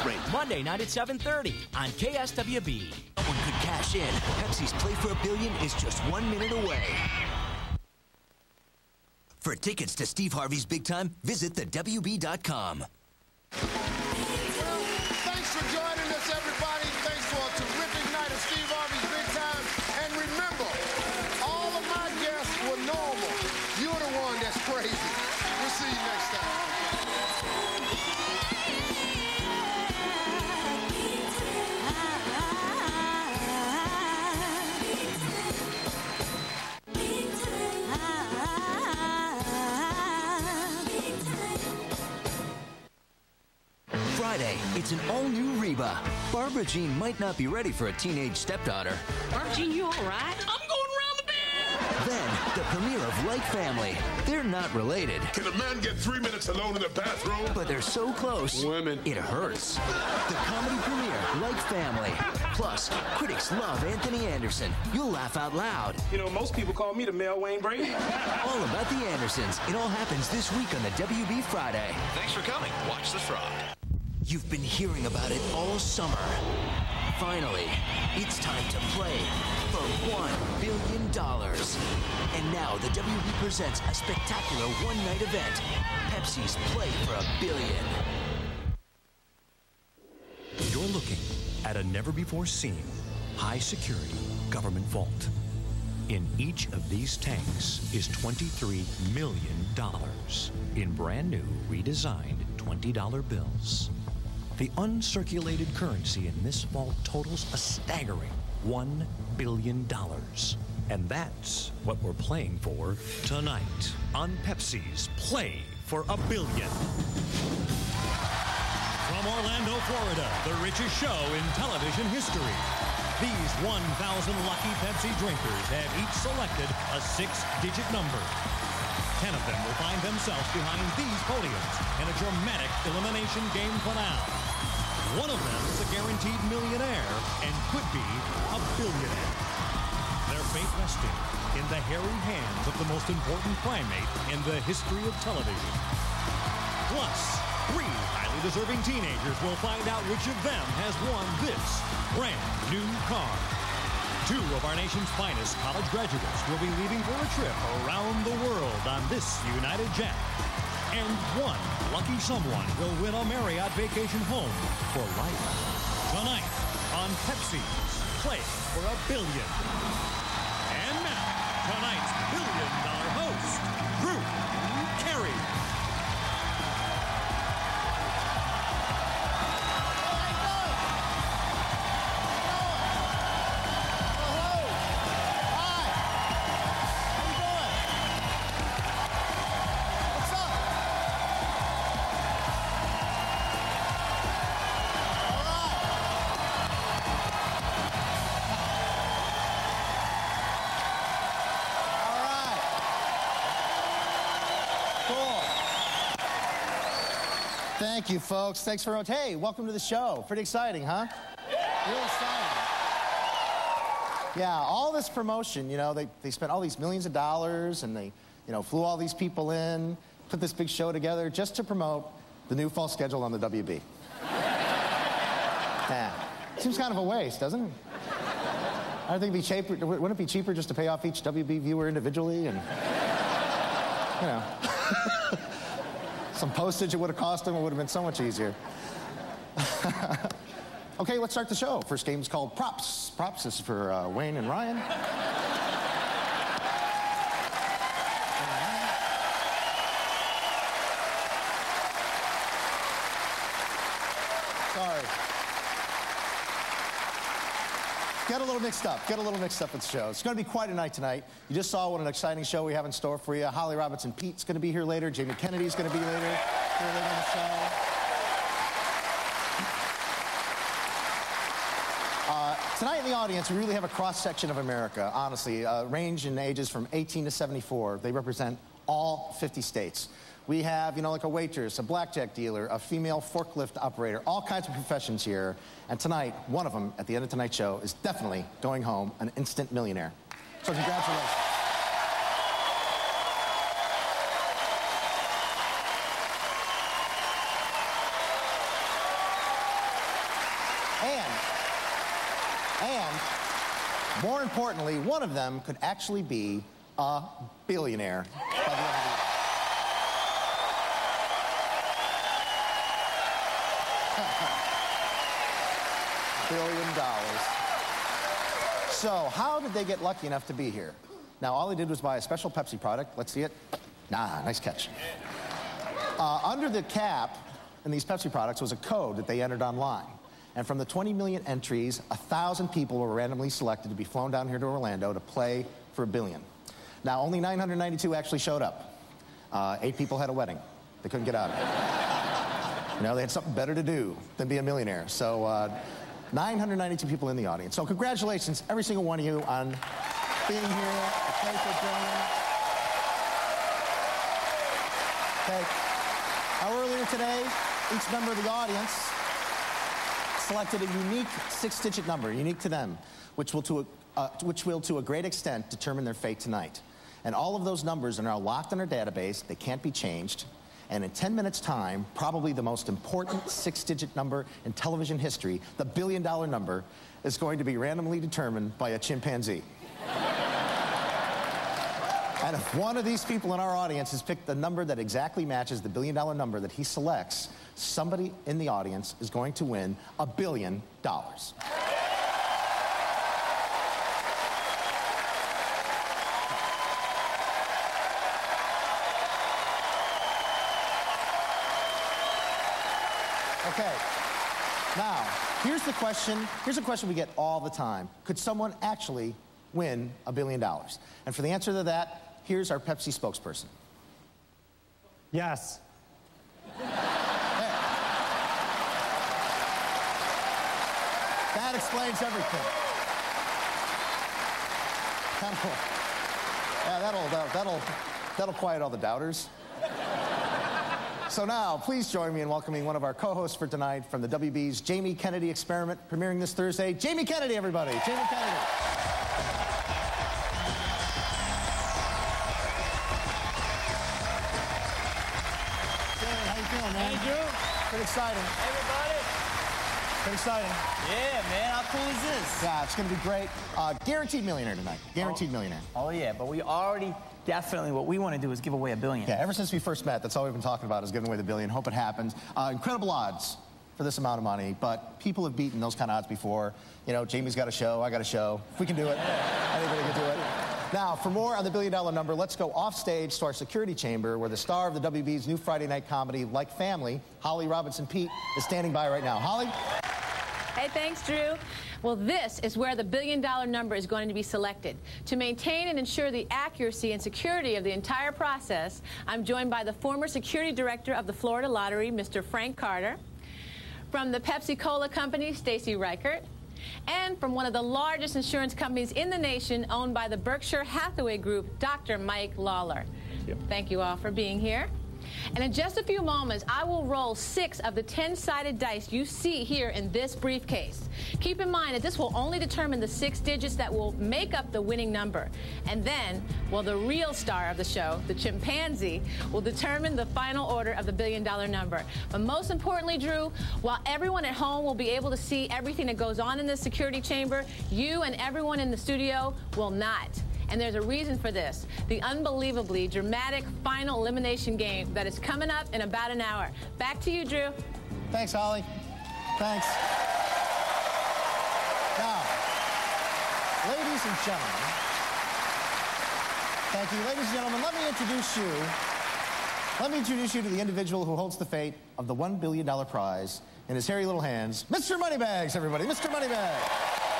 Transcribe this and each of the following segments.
Rate. Monday night at 7:30 on KSWB. Someone could cash in. Pepsi's Play for $1 billion is just 1 minute away. For tickets to Steve Harvey's Big Time, visit thewb.com. Thanks for joining us, everybody. Thanks for a terrific night of Steve Harvey's Big Time. And remember, all of my guests were normal. You're the one that's crazy. We'll see you next time. Friday, it's an all-new Reba. Barbara Jean might not be ready for a teenage stepdaughter. Barbara Jean, you all right? I'm going around the bend! Then, the premiere of Like Family. They're not related. Can a man get 3 minutes alone in the bathroom? But they're so close, women, it hurts. The comedy premiere, Like Family. Plus, critics love Anthony Anderson. You'll laugh out loud. You know, most people call me the male Wayne Brady. All about the Andersons. It all happens this week on the WB Friday. Thanks for coming. Watch the Frog. You've been hearing about it all summer. Finally, it's time to play for $1 billion. And now the WB presents a spectacular one-night event, Pepsi's Play for $1 billion. You're looking at a never-before-seen, high-security government vault. In each of these tanks is $23 million in brand-new, redesigned $20 bills. The uncirculated currency in this vault totals a staggering $1 billion. And that's what we're playing for tonight on Pepsi's Play for $1 billion. From Orlando, Florida, the richest show in television history. These 1,000 lucky Pepsi drinkers have each selected a 6-digit number. 10 of them will find themselves behind these podiums in a dramatic elimination game finale. One of them is a guaranteed millionaire and could be a billionaire. Their fate resting in the hairy hands of the most important primate in the history of television. Plus, 3 highly deserving teenagers will find out which of them has won this brand new car. 2 of our nation's finest college graduates will be leaving for a trip around the world on this United Jet. And 1 lucky someone will win a Marriott vacation home for life. Tonight on Pepsi's Play for $1 billion. And now, tonight's $1 billion host, Drew Carey. Thank you, folks. Thanks for... Hey, welcome to the show. Pretty exciting, huh? Real exciting. Yeah, all this promotion, you know, they spent all these millions of dollars and they, you know, flew all these people in, put this big show together just to promote the new fall schedule on the WB. Yeah. Seems kind of a waste, doesn't it? I think it'd be cheaper. Wouldn't it be cheaper just to pay off each WB viewer individually and, you know... Some postage it would have cost them, it would have been so much easier. Okay, let's start the show. First game is called Props. Props is for Wayne and Ryan. Sorry. Get a little mixed up with the show. It's going to be quite a night tonight. You just saw what an exciting show we have in store for you. Holly Robinson Pete's going to be here later. Jamie Kennedy's going to be here later in the show. Tonight in the audience, we really have a cross-section of America, honestly. Range in ages from 18 to 74. They represent all 50 states. We have, you know, like a waitress, a blackjack dealer, a female forklift operator, all kinds of professions here. And tonight, one of them, at the end of tonight's show, is definitely going home an instant millionaire. So congratulations. And more importantly, one of them could actually be a billionaire by the end of the year. $1 billion. So how did they get lucky enough to be here? Now, all they did was buy a special Pepsi product. Let's see it. Nah, nice catch. Under the cap in these Pepsi products was a code that they entered online. And from the 20 million entries, 1,000 people were randomly selected to be flown down here to Orlando to play for $1 billion. Now, only 992 actually showed up. 8 people had a wedding. They couldn't get out of it. You know, they had something better to do than be a millionaire. So 992 people in the audience. So congratulations, every single one of you, on being here to play for $1 billion. Okay. Now, earlier today, each member of the audience selected a unique 6-digit number, unique to them, which will to a great extent determine their fate tonight. And all of those numbers are now locked in our database. They can't be changed. And in 10 minutes' time, probably the most important 6-digit number in television history, the $1 billion number, is going to be randomly determined by a chimpanzee. And if one of these people in our audience has picked the number that exactly matches the $1 billion number that he selects, somebody in the audience is going to win $1 billion. Okay. Now, here's a question we get all the time. Could someone actually win $1 billion? And for the answer to that, here's our Pepsi spokesperson. Yes. That explains everything. Yeah, that'll quiet all the doubters. So now, please join me in welcoming one of our co-hosts for tonight from the WB's Jamie Kennedy Experiment, premiering this Thursday. Jamie Kennedy, everybody. Jamie Kennedy. Hey, Drew. Pretty exciting. Hey, everybody. Pretty exciting. Yeah, man. How cool is this? Yeah, it's going to be great. Guaranteed millionaire tonight. Guaranteed millionaire. Oh, yeah. But we already definitely, what we want to do is give away $1 billion. Yeah, ever since we first met, that's all we've been talking about is giving away the $1 billion. Hope it happens. Incredible odds for this amount of money, but people have beaten those kind of odds before. You know, Jamie's got a show, I got a show. If we can do it, anybody can do it. Now, for more on the $1 billion number, let's go off stage to our security chamber where the star of the WB's new Friday night comedy, Like Family, Holly Robinson-Peete, is standing by right now. Holly? Hey, thanks, Drew. Well, this is where the $1 billion number is going to be selected. To maintain and ensure the accuracy and security of the entire process, I'm joined by the former security director of the Florida Lottery, Mr. Frank Carter, from the Pepsi-Cola Company, Stacy Reichert, and from one of the largest insurance companies in the nation, owned by the Berkshire Hathaway Group, Dr. Mike Lawler. Yep. Thank you all for being here. And in just a few moments, I will roll 6 of the 10-sided dice you see here in this briefcase. Keep in mind that this will only determine the 6 digits that will make up the winning number. And then, well, the real star of the show, the chimpanzee, will determine the final order of the $1 billion number. But most importantly, Drew, while everyone at home will be able to see everything that goes on in this security chamber, you and everyone in the studio will not. And there's a reason for this. The unbelievably dramatic final elimination game that is coming up in about an hour. Back to you, Drew. Thanks, Holly. Thanks. Now, ladies and gentlemen, thank you. Ladies and gentlemen, let me introduce you to the individual who holds the fate of the $1 billion prize in his hairy little hands, Mr. Moneybags, everybody. Mr. Moneybags.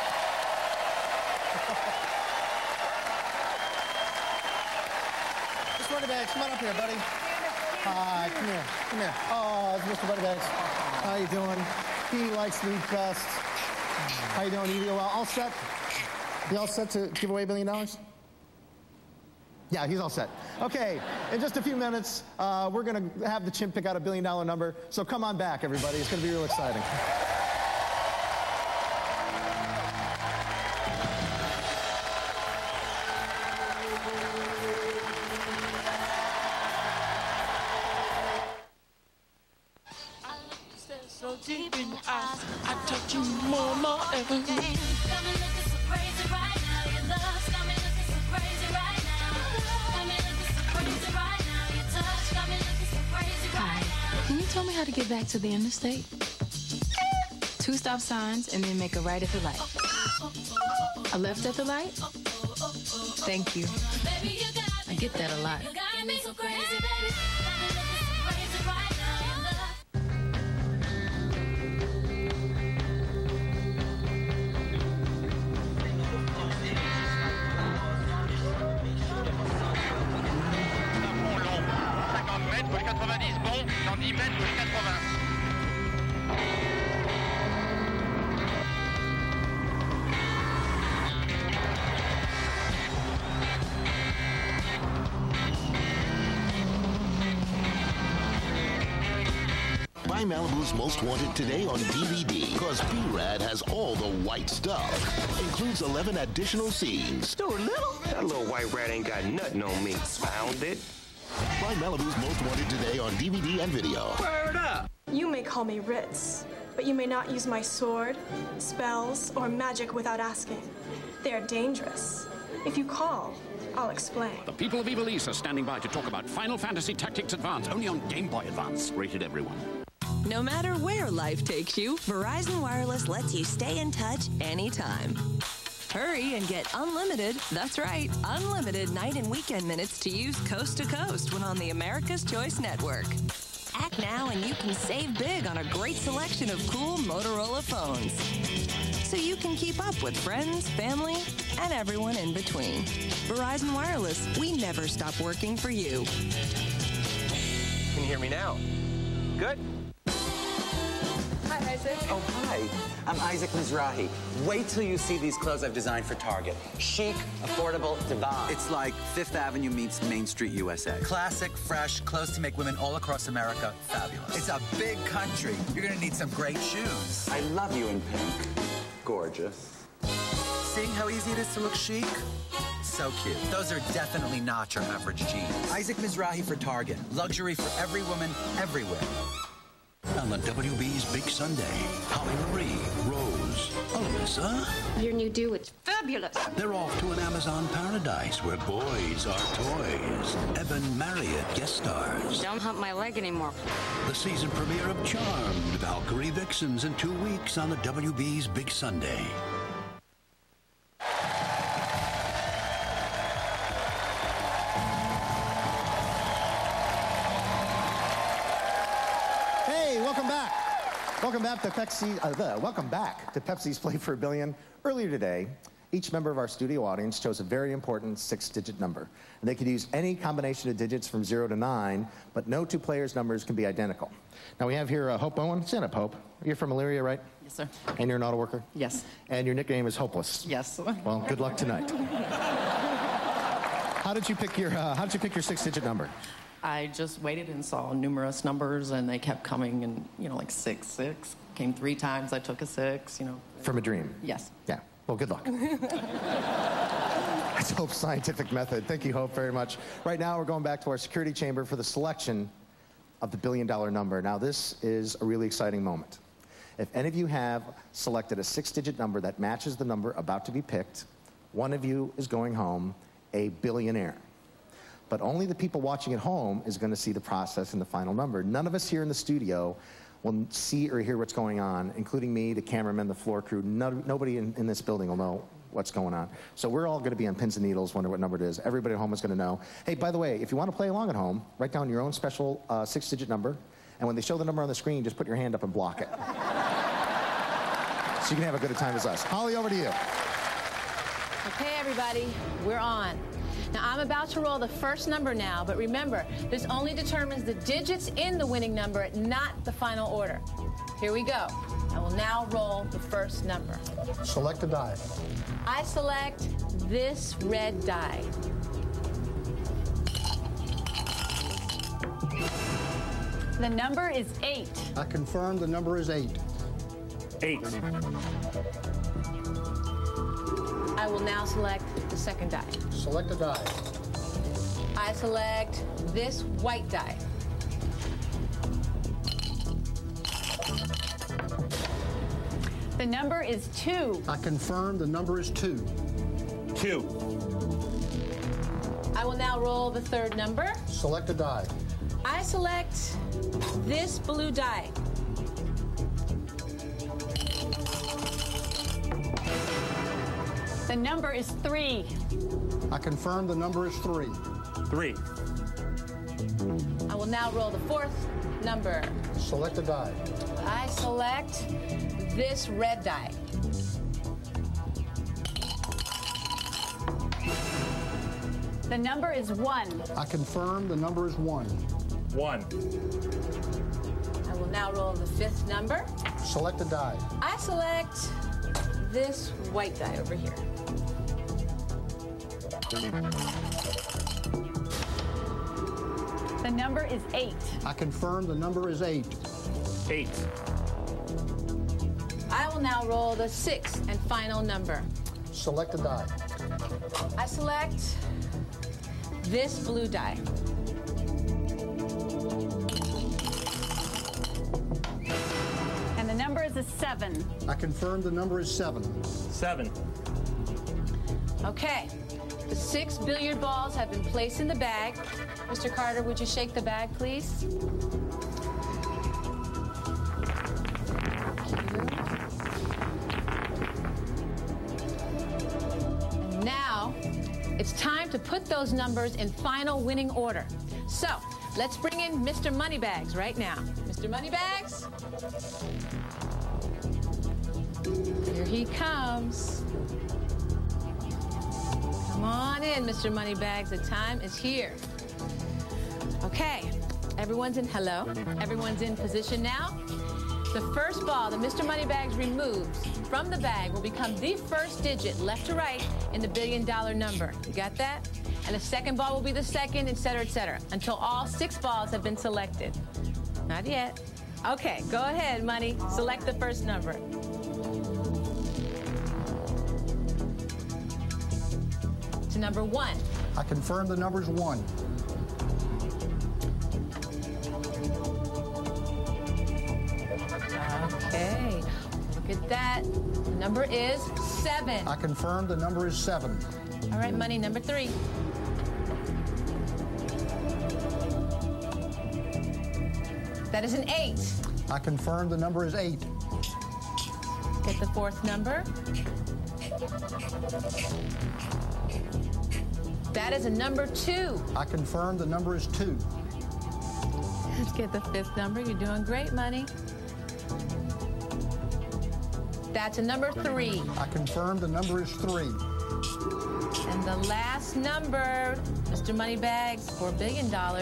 Moneybags, come on up here, buddy. Hi, come here, come here. Oh, it's Mr. Moneybags. How you doing? He likes me best. How you doing? You all set? You all set to give away $1 billion? Yeah, he's all set. Okay, in just a few minutes, we're going to have the chimp pick out a $1 billion number. So come on back, everybody. It's going to be real exciting. deep in your eyes. I touch you more than I ever. Got me looking so crazy right now. Your love's got me looking so crazy right now. Got me looking so crazy right now. Your touch got me looking so crazy right now. Can you tell me how to get back to the interstate? 2 stop signs and then make a right at the light. A left at the light? Thank you. I get that a lot. Buy Malibu's Most Wanted today on DVD, because B-Rad has all the white stuff. Includes 11 additional scenes. Too little? That little white rat ain't got nothing on me. Found it. Buy Malibu's Most Wanted today on DVD and video. Word up! You may call me Ritz, but you may not use my sword, spells, or magic without asking. They are dangerous. If you call, I'll explain. The people of Evil East are standing by to talk about Final Fantasy Tactics Advance, only on Game Boy Advance. Rated everyone. No matter where life takes you, Verizon Wireless lets you stay in touch anytime. Hurry and get unlimited, that's right, unlimited night and weekend minutes to use coast to coast when on the America's Choice Network. Act now and you can save big on a great selection of cool Motorola phones. So you can keep up with friends, family, and everyone in between. Verizon Wireless, we never stop working for you. Can you hear me now? Good? Hi, Isaac. Oh, hi. I'm Isaac Mizrahi. Wait till you see these clothes I've designed for Target. Chic, affordable, divine. It's like Fifth Avenue meets Main Street, USA. Classic, fresh, clothes to make women all across America fabulous. It's a big country. You're gonna need some great shoes. I love you in pink. Gorgeous. Seeing how easy it is to look chic? So cute. Those are definitely not your average jeans. Isaac Mizrahi for Target. Luxury for every woman, everywhere. On the WB's Big Sunday, Holly Marie, Rose, Alyssa. Your new do, it's fabulous. They're off to an Amazon paradise where boys are toys. Evan Marriott guest stars. Don't hump my leg anymore. The season premiere of Charmed, Valkyrie Vixens in 2 weeks on the WB's Big Sunday. Welcome back to Pepsi's Play for a Billion. Earlier today, each member of our studio audience chose a very important 6-digit number. And they could use any combination of digits from 0 to 9, but no 2 players' numbers can be identical. Now we have here Hope Owen. Stand up, Hope. You're from Elyria, right? Yes, sir. And you're an auto worker? Yes. And your nickname is Hopeless? Yes. Well, good luck tonight. How did you pick your 6-digit number? I just waited and saw numerous numbers, and they kept coming, and, you know, like 6, 6. Came 3 times, I took a 6, you know. From a dream? Yes. Yeah. Well, good luck. That's Hope's scientific method. Thank you, Hope, very much. Right now, we're going back to our security chamber for the selection of the billion-dollar number. Now, this is a really exciting moment. If any of you have selected a 6-digit number that matches the number about to be picked, one of you is going home a billionaire. But only the people watching at home is going to see the process and the final number. None of us here in the studio will see or hear what's going on, including me, the cameraman, the floor crew. Nobody in this building will know what's going on. So we're all going to be on pins and needles, wonder what number it is. Everybody at home is going to know. Hey, by the way, if you want to play along at home, write down your own special 6-digit number, and when they show the number on the screen, just put your hand up and block it. So you can have a good a time as us. Holly, over to you. Okay, everybody, we're on. Now, I'm about to roll the first number now, but remember, this only determines the digits in the winning number, not the final order. Here we go. I will now roll the first number. Select a die. I select this red die. The number is 8. I confirm the number is 8. 8. I will now select the second die. Select a die. I select this white die. The number is 2. I confirm the number is 2. 2. I will now roll the third number. Select a die. I select this blue die. The number is 3. I confirm the number is 3. 3. I will now roll the fourth number. Select a die. I select this red die. The number is 1. I confirm the number is 1. 1. I will now roll the fifth number. Select a die. I select this white die over here. The number is 8. I confirm the number is 8. 8. I will now roll the sixth and final number. Select a die. I select this blue die. And the number is a 7. I confirm the number is 7. 7. Okay. The 6 billiard balls have been placed in the bag. Mr. Carter, would you shake the bag, please? And now, it's time to put those numbers in final winning order. So, let's bring in Mr. Moneybags right now. Mr. Moneybags? Here he comes. Come on in, Mr. Moneybags. The time is here. Okay, everyone's in, hello. Everyone's in position now. The first ball that Mr. Moneybags removes from the bag will become the first digit, left to right, in the billion-dollar number. You got that? And the second ball will be the second, etc., until all 6 balls have been selected. Not yet. Okay, go ahead, Money. Select the first number. To number 1. I confirm the number is 1. Okay, look at that. The number is 7. I confirm the number is 7. All right, Money, number 3. That is an 8. I confirm the number is 8. Get the fourth number. That is a number 2. I confirm the number is 2. Let's get the fifth number. You're doing great, Money. That's a number 3. I confirm the number is 3. And the last number, Mr. Moneybags, $4 billion,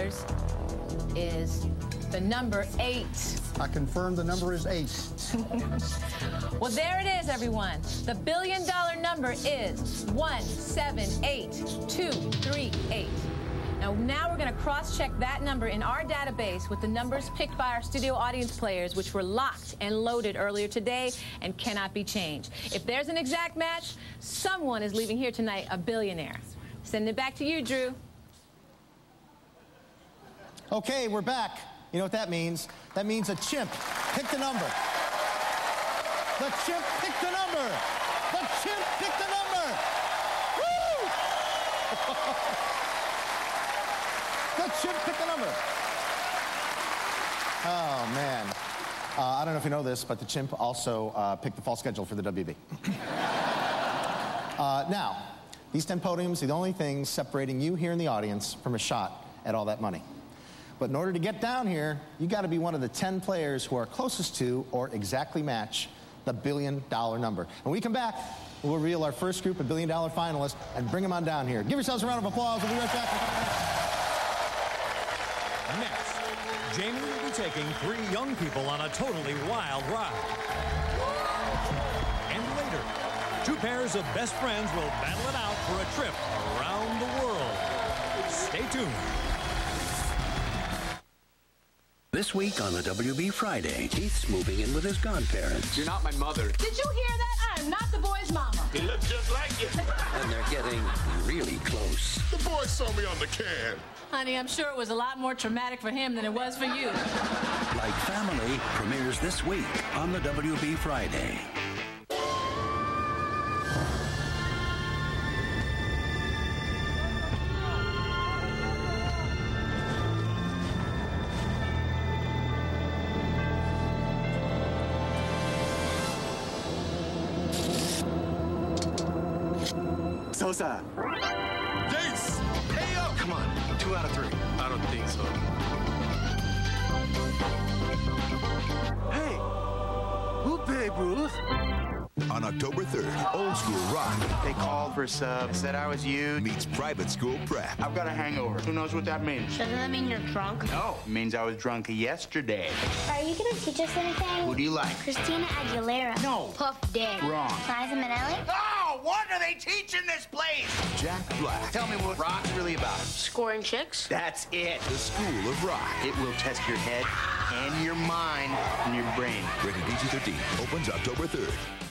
is the number 8. I confirm the number is 8. Well, there it is, everyone. The billion-dollar number is 178238. Now we're going to cross-check that number in our database with the numbers picked by our studio audience players, which were locked and loaded earlier today and cannot be changed. If there's an exact match, someone is leaving here tonight a billionaire. Send it back to you, Drew. Okay, we're back. You know what that means? That means a chimp picked a number. The chimp picked a number. The chimp picked a number. Woo! The chimp picked a number. Oh, man. I don't know if you know this, but the chimp also picked the fall schedule for the WB. Now, these 10 podiums are the only things separating you here in the audience from a shot at all that money. But in order to get down here, you got to be one of the 10 players who are closest to or exactly match the billion-dollar number. When we come back, we'll reveal our first group of billion-dollar finalists and bring them on down here. Give yourselves a round of applause. We'll be right back. Next, Jamie will be taking 3 young people on a totally wild ride. And later, 2 pairs of best friends will battle it out for a trip around the world. Stay tuned. This week on the WB Friday, Keith's moving in with his godparents. You're not my mother. Did you hear that? I'm not the boy's mama. He looks just like you. And they're getting really close. The boys saw me on the can. Honey, I'm sure it was a lot more traumatic for him than it was for you. Like Family premieres this week on the WB Friday. Sosa. Yes! Hey, up! Come on. 2 out of 3. I don't think so. Hey, who paid Bruce? On October 3rd, Old School Rock They called for sub, said I was you. meets Private School Prep. I've got a hangover. Who knows what that means? Doesn't that mean you're drunk? No, it means I was drunk yesterday. Are you gonna teach us anything? Who do you like? Christina Aguilera. No. Puff Daddy. Wrong. Liza Minnelli. Oh, what are they teaching this place? Jack Black, Tell me what rock's really about. Scoring chicks? That's it. the School of Rock. It will test your head and your mind and your brain. Rated PG-13. Opens October 3rd.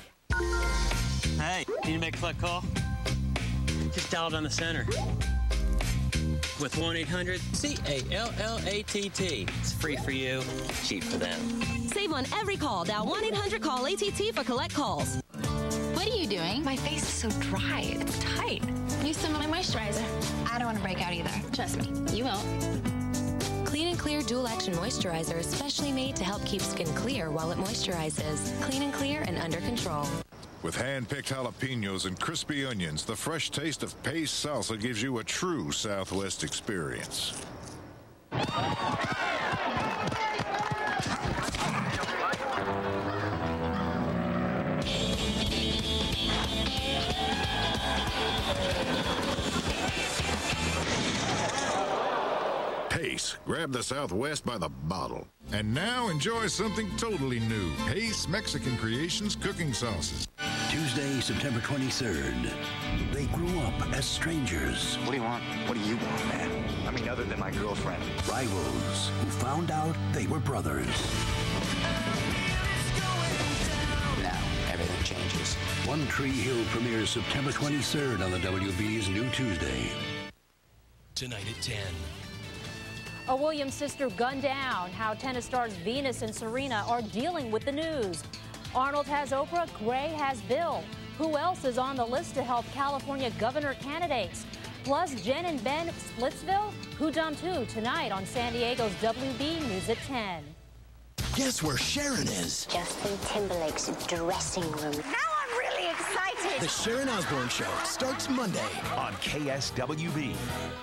Hey, need to make a collect call? Just dial it on the center. With 1-800-CALLATT. It's free for you, cheap for them. Save on every call. Dial 1-800-CALL-ATT for collect calls. What are you doing? My face is so dry. It's tight. Use some of my moisturizer. I don't want to break out either. Trust me, you won't. Clean and Clear Dual Action Moisturizer is specially made to help keep skin clear while it moisturizes. Clean and clear and under control. With hand-picked jalapenos and crispy onions, the fresh taste of Pace salsa gives you a true Southwest experience. Pace, grab the Southwest by the bottle. And now enjoy something totally new. Pace Mexican Creations cooking sauces. Tuesday, September 23rd. They grew up as strangers. What do you want? What do you want, man? I mean, other than my girlfriend. Rivals who found out they were brothers. Now, everything changes. One Tree Hill premieres September 23rd on the WB's New Tuesday. Tonight at 10. A Williams sister gunned down. How tennis stars Venus and Serena are dealing with the news. Arnold has Oprah, Gray has Bill. Who else is on the list to help California governor candidates? Plus, Jen and Ben Splitsville, who dumped who tonight on San Diego's WB News at 10. Guess where Sharon is? Justin Timberlake's dressing room. Now I'm really excited. The Sharon Osbourne Show starts Monday on KSWB.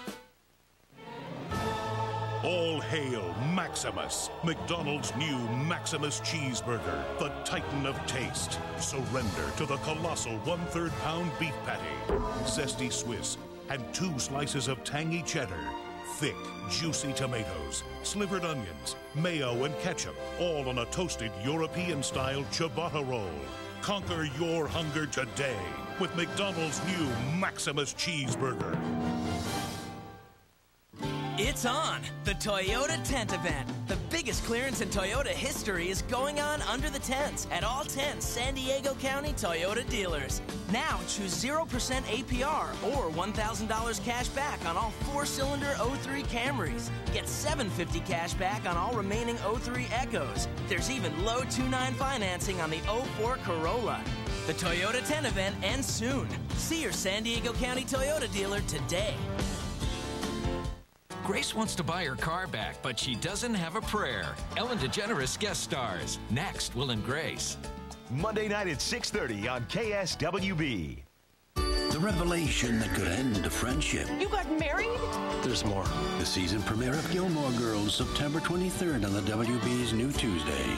All hail Maximus, McDonald's new Maximus cheeseburger, the titan of taste. Surrender to the colossal 1/3 pound beef patty, zesty Swiss, and 2 slices of tangy cheddar, thick, juicy tomatoes, slivered onions, mayo, and ketchup, all on a toasted European-style ciabatta roll. Conquer your hunger today with McDonald's new Maximus cheeseburger. It's on! The Toyota Tent Event. The biggest clearance in Toyota history is going on under the tents at all 10 San Diego County Toyota dealers. Now choose 0% APR or $1,000 cash back on all 4-cylinder 03 Camrys. Get $750 cash back on all remaining 03 Echos. There's even low 2.9 financing on the 04 Corolla. The Toyota Tent Event ends soon. See your San Diego County Toyota dealer today. Grace wants to buy her car back, but she doesn't have a prayer. Ellen DeGeneres guest stars. Next, Will and Grace. Monday night at 6:30 on KSWB. The revelation that could end a friendship. You got married? There's more. The season premiere of Gilmore Girls, September 23rd on the WB's New Tuesday.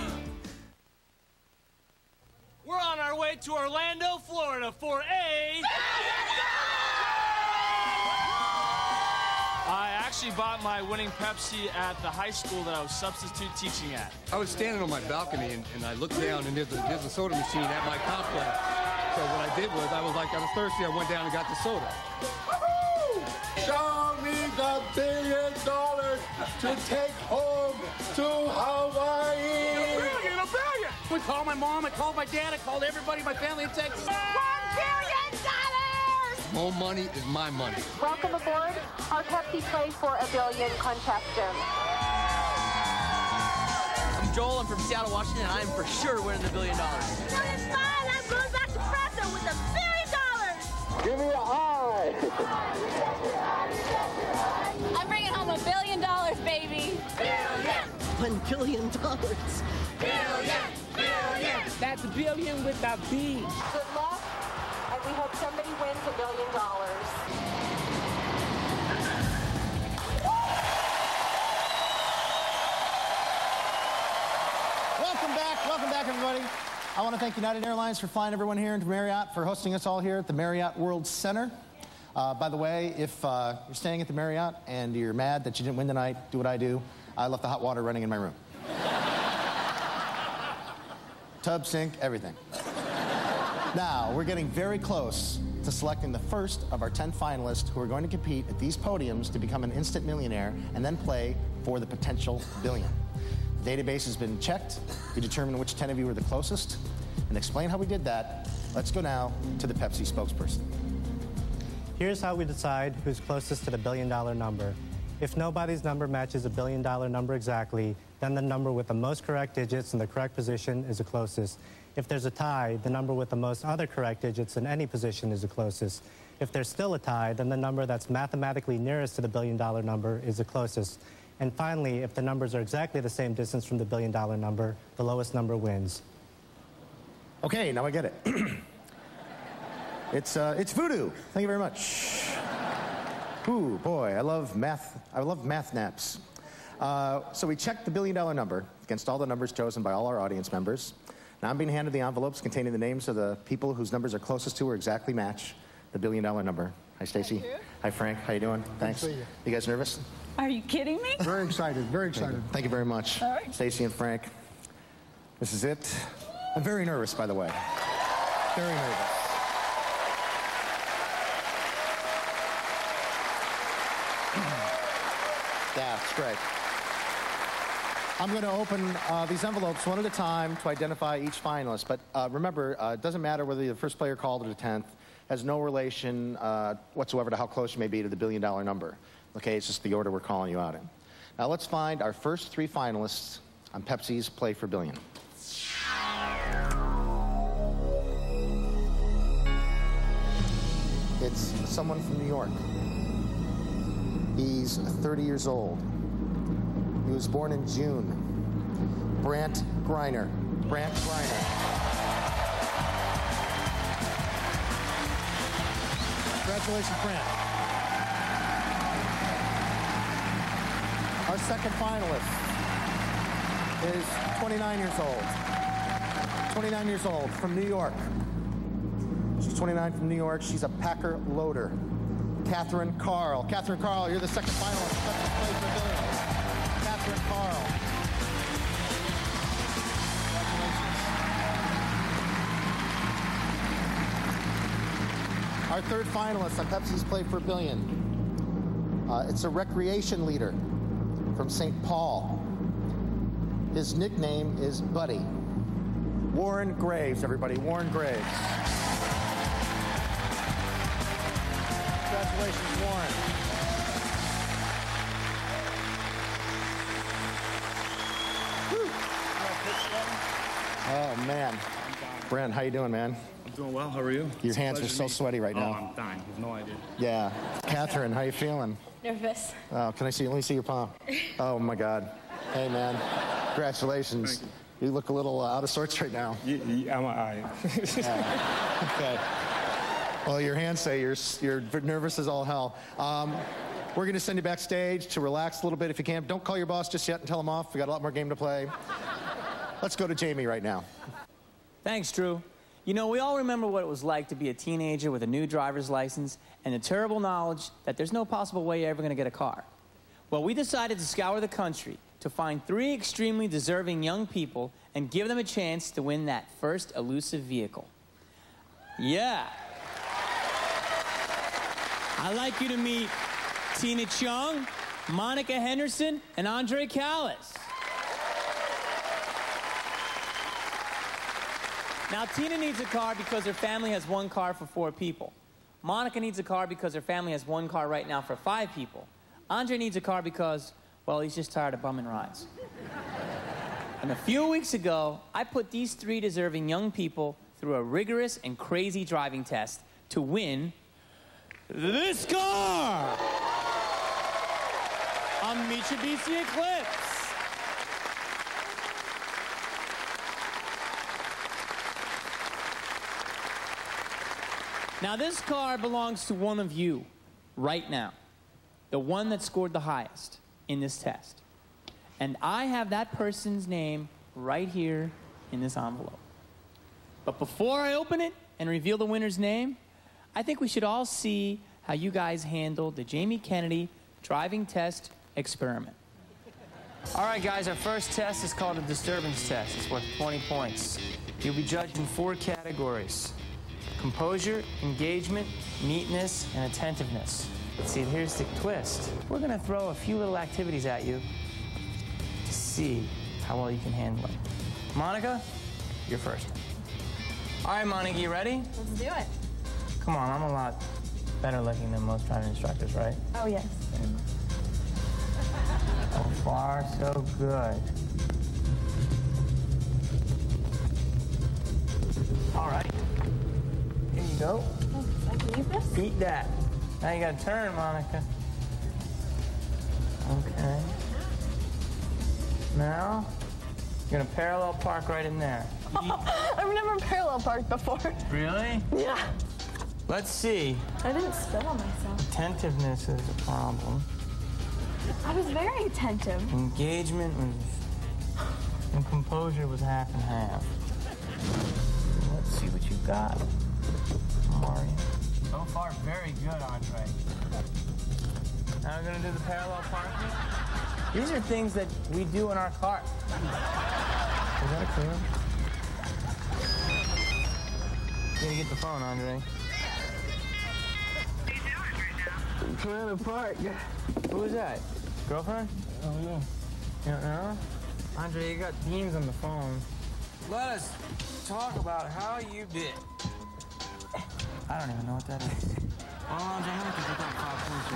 We're on our way to Orlando, Florida for a... I actually bought my winning Pepsi at the high school that I was substitute teaching at. I was standing on my balcony and I looked down and there's a soda machine at my complex. So what I did was I was thirsty. I went down and got the soda. Show me the $1 billion to take home to called my mom, I called my dad, I called everybody in my family and said, $1 billion! more money is my money. Welcome aboard our Pepsi Play for $1 billion contestant. I'm Joel. I'm from Seattle, Washington, and I'm for sure winning the $1 billion. No, it's fine. I'm going back to Preston with $1 billion! Give me a high. I'm bringing home $1 billion, baby. $1 billion. Billion! That's $1 billion with a B. Good luck, and we hope somebody wins $1 billion. Welcome back, everybody. I want to thank United Airlines for flying everyone here into Marriott, for hosting us all here at the Marriott World Center. By the way, if you're staying at the Marriott and you're mad that you didn't win tonight, do what I do. I left the hot water running in my room. Tub, sink, everything. Now, we're getting very close to selecting the first of our 10 finalists who are going to compete at these podiums to become an instant millionaire and then play for the potential billion. The database has been checked. We determined which 10 of you were the closest. And to explain how we did that, let's go now to the Pepsi spokesperson. Here's how we decide who's closest to the $1 billion number. If nobody's number matches a $1 billion number exactly, then the number with the most correct digits in the correct position is the closest. If there's a tie, the number with the most other correct digits in any position is the closest. If there's still a tie, then the number that's mathematically nearest to the $1 billion number is the closest. And finally, if the numbers are exactly the same distance from the $1 billion number, the lowest number wins. Okay, now I get it. It's voodoo. Thank you very much. Ooh, boy, I love math. I love math naps. So we checked the $1 billion number against all the numbers chosen by all our audience members. Now I'm being handed the envelopes containing the names of the people whose numbers are closest to or exactly match the $1 billion number. Hi, Stacy. Hi, Frank. How you doing? Thanks. You guys nervous? Are you kidding me? Very excited. Very excited. Thank you very much. All right. Stacy and Frank. This is it. I'm very nervous, by the way. Very nervous. Yeah, it's great. I'm going to open these envelopes one at a time to identify each finalist. But remember, it doesn't matter whether you're the first player called or the 10th. Has no relation whatsoever to how close you may be to the $1 billion number. Okay, it's just the order we're calling you out in. Now let's find our first 3 finalists on Pepsi's Play for Billion. It's someone from New York. He's 30 years old. He was born in June. Brant Griner. Brant Griner. Congratulations, Brant. Our second finalist is 29 years old. 29 years old from New York. She's 29 from New York. She's a Packer loader. Catherine Carl. Catherine Carl, you're the second finalist. Pepsi Play for $1 billion. Catherine Carl. Congratulations. Our third finalist on Pepsi's Play for $1 billion. It's a recreation leader from St. Paul. His nickname is Buddy. Warren Graves, everybody. Warren Graves. Congratulations, Warren. Whew. Oh, man. Brent, how you doing, man? I'm doing well. How are you? Your hands are so sweaty right now. Oh, I'm dying. You have no idea. Yeah. Catherine, how you feeling? Nervous. Oh, can I see? Let me see your palm. Oh, my God. Hey, man. Congratulations. Thank You look a little out of sorts right now. I'm all right. Yeah. Okay. Well, your hands say you're nervous as all hell. We're going to send you backstage to relax a little bit if you can. Don't call your boss just yet and tell him off. We got a lot more game to play. Let's go to Jamie right now. Thanks, Drew. You know, we all remember what it was like to be a teenager with a new driver's license and the terrible knowledge that there's no possible way you're ever going to get a car. Well, we decided to scour the country to find 3 extremely deserving young people and give them a chance to win that first elusive vehicle. Yeah. I'd like you to meet Tina Chung, Monica Henderson, and Andre Callis. Now, Tina needs a car because her family has one car for 4 people. Monica needs a car because her family has one car right now for 5 people. Andre needs a car because, well, he's just tired of bumming rides. And a few weeks ago, I put these 3 deserving young people through a rigorous and crazy driving test to win this car! A Mitsubishi Eclipse. Now, this car belongs to one of you right now, the one that scored the highest in this test. And I have that person's name right here in this envelope. But before I open it and reveal the winner's name, I think we should all see how you guys handled the Jamie Kennedy driving test experiment. All right, guys, our first test is called a disturbance test. It's worth 20 points. You'll be judged in 4 categories: composure, engagement, neatness, and attentiveness. Let's see, here's the twist. We're gonna throw a few little activities at you to see how well you can handle it. Monica, you're first. All right, Monica, you ready? Let's do it. Come on, I'm a lot better looking than most driving instructors, right? Oh, yes. So far, so good. All right. Here you go. Oh, I can use this? Eat that. Now you gotta turn, Monica. Okay. Now, you're gonna parallel park right in there. I've never parallel parked before. Really? Yeah. Let's see. I didn't spit on myself. Attentiveness is a problem. I was very attentive. Engagement was... and composure was half and half. Let's see what you got, Mario. So far, very good, Andre. Now we're gonna do the parallel parking. These are things that we do in our car. Is that clear? You gotta get the phone, Andre. I'm trying to park. Who is that? Girlfriend? I don't know. You don't know? Andre, you got Deans on the phone. Let us talk about how you did. I don't even know what that is. Oh, Andre, how much did you got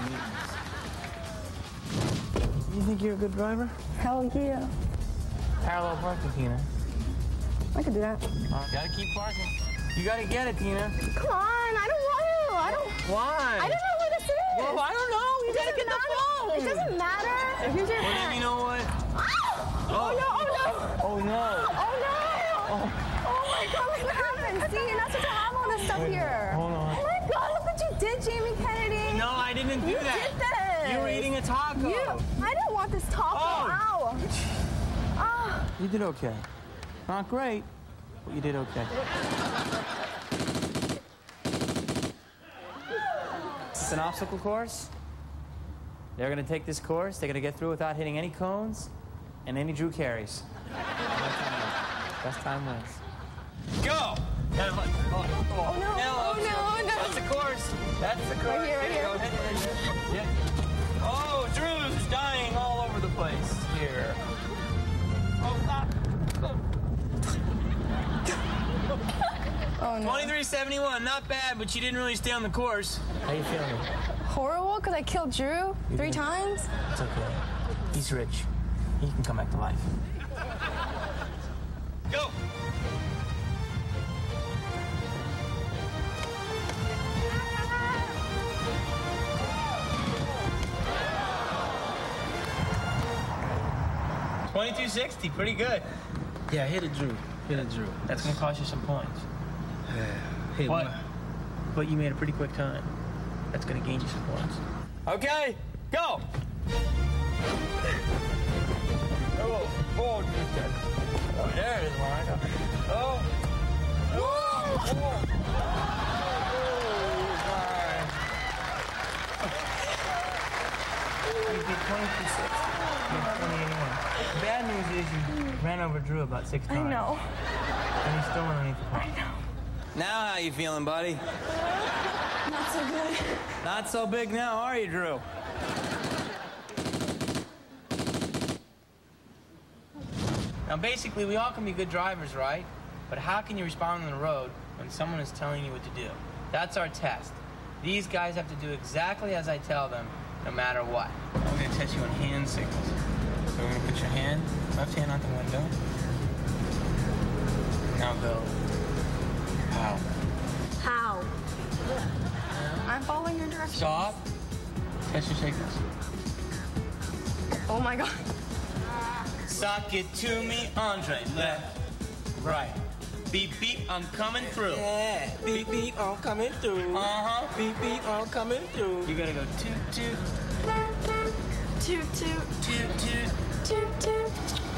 5 points for neatness? You think you're a good driver? Hell yeah. Parallel parking, Tina. I could do that. Gotta keep parking. You gotta get it, Tina. Come on, I don't want to. I don't. Why? I don't know what this is. Well, I don't know. You gotta get the phone. It doesn't matter. Here's your Well, then you know what? Oh no! Oh no! Oh no! Oh no! Oh my God! What happened? See, you're not supposed to have all this stuff here. Hold on. Oh my God! Look what you did, Jamie Kennedy. No, I didn't do that. You did this. You were eating a taco. I didn't want this taco. Oh. Ow! Ah. You did okay. Not great, but you did okay. It's an obstacle course. They're gonna take this course. They're gonna get through without hitting any cones and any Drew Careys. Best time wins. Go! Oh no! Now, Oh no! That's the course. That's the course. Right here, right here. Go ahead. Yeah. Oh, Drew's dying all over the place here. Oh, stop. Oh no! 2371, not bad, but you didn't really stay on the course. How you feeling? Horrible, because I killed Drew 3 times. It's okay. He's rich. He can come back to life. Go! $22.60, pretty good. Yeah, hit it, Drew. Hit it, Drew. That's gonna cost you some points. Hey, but you made a pretty quick time. That's gonna gain you some points. Okay, go! Oh, there it is, Monica. Oh. You did 22.60. You did 20.81. Bad news is you ran over Drew about 6 times. I know. And you still went underneath the car. I know. Now how you feeling, buddy? Not so good. Not so big now, are you, Drew? Now, basically, we all can be good drivers, right? But how can you respond on the road when someone is telling you what to do? That's our test. These guys have to do exactly as I tell them, no matter what. I'm going to test you on hand signals. So we're going to put your hand, left hand out the window. Now go. How? How? I'm following your directions. Stop. Test your signals. Oh my God. Sock it to me, Andre. Left, right. Beep, beep, I'm coming through. Yeah. Beep, beep, I'm coming through. Uh-huh. Beep, beep, I'm coming through. You gotta go toot, toot. Toot, toot. Toot, toot. Toot, toot.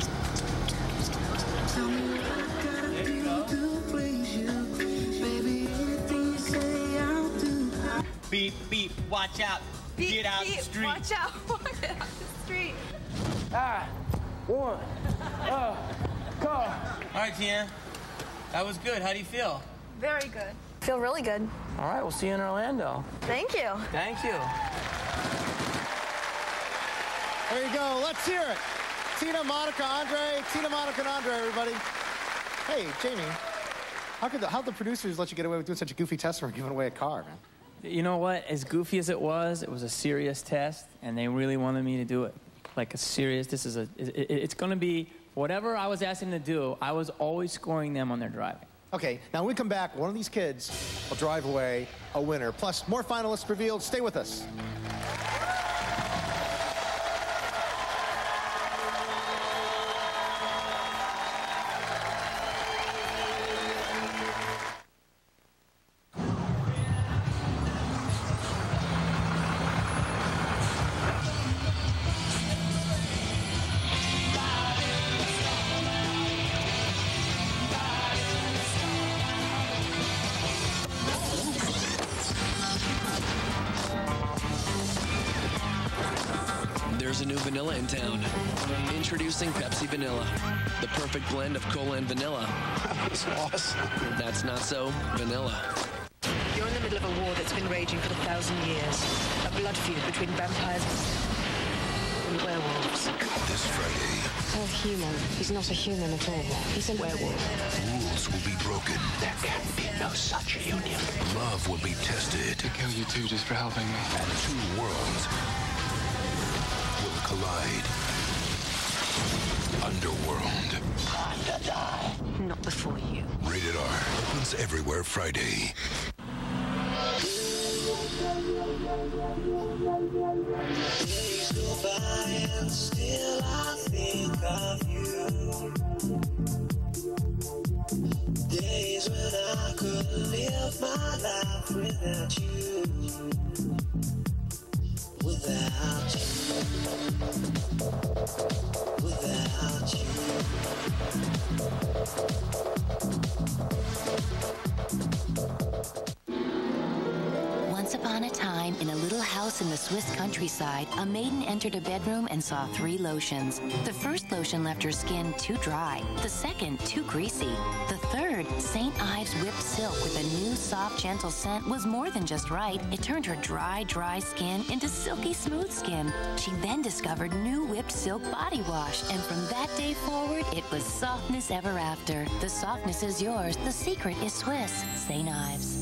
Tell me what I gotta do to please you. Baby, anything you say, I'll do. Beep, beep, watch out. Beep, Get out beep, the street. Watch out. Get out the street. Car. All right, Tina. That was good. How do you feel? Very good. Feel really good. All right, we'll see you in Orlando. Thank you. Thank you. There you go. Let's hear it. Tina, Monica, Andre. Tina, Monica, and Andre, everybody. Hey, Jamie, how'd the producers let you get away with doing such a goofy test and giving away a car, man? You know what? As goofy as it was a serious test, and they really wanted me to do it. Like a serious, it's going to be, whatever I was asking them to do, I was always scoring them on their driving. Okay, now when we come back, one of these kids will drive away a winner. Plus, more finalists revealed. Stay with us. There's a new vanilla in town. Introducing Pepsi Vanilla. The perfect blend of cola and vanilla. That's awesome. That's not so vanilla. You're in the middle of a war that's been raging for 1,000 years. A blood feud between vampires and werewolves. This Friday, Oh, human. He's not a human at all. He's a werewolf. rules will be broken. There can be no such union. Love will be tested. I kill you too just for helping me. And two worlds will collide. Underworld. Time to die. Not before you. Rated R. Opens everywhere Friday. Days go by and still I think of you. Days when I couldn't live my life without you. Without you. Without you. Once upon a time, in a little house in the Swiss countryside, a maiden entered a bedroom and saw 3 lotions. The first lotion left her skin too dry. The second, too greasy. The third, St. Ives whipped silk with a new, soft, gentle scent was more than just right. It turned her dry, dry skin into silky, smooth skin. She then discovered new whipped silk body wash, and from that day forward, it was softness ever after. The softness is yours. The secret is Swiss. St. Ives.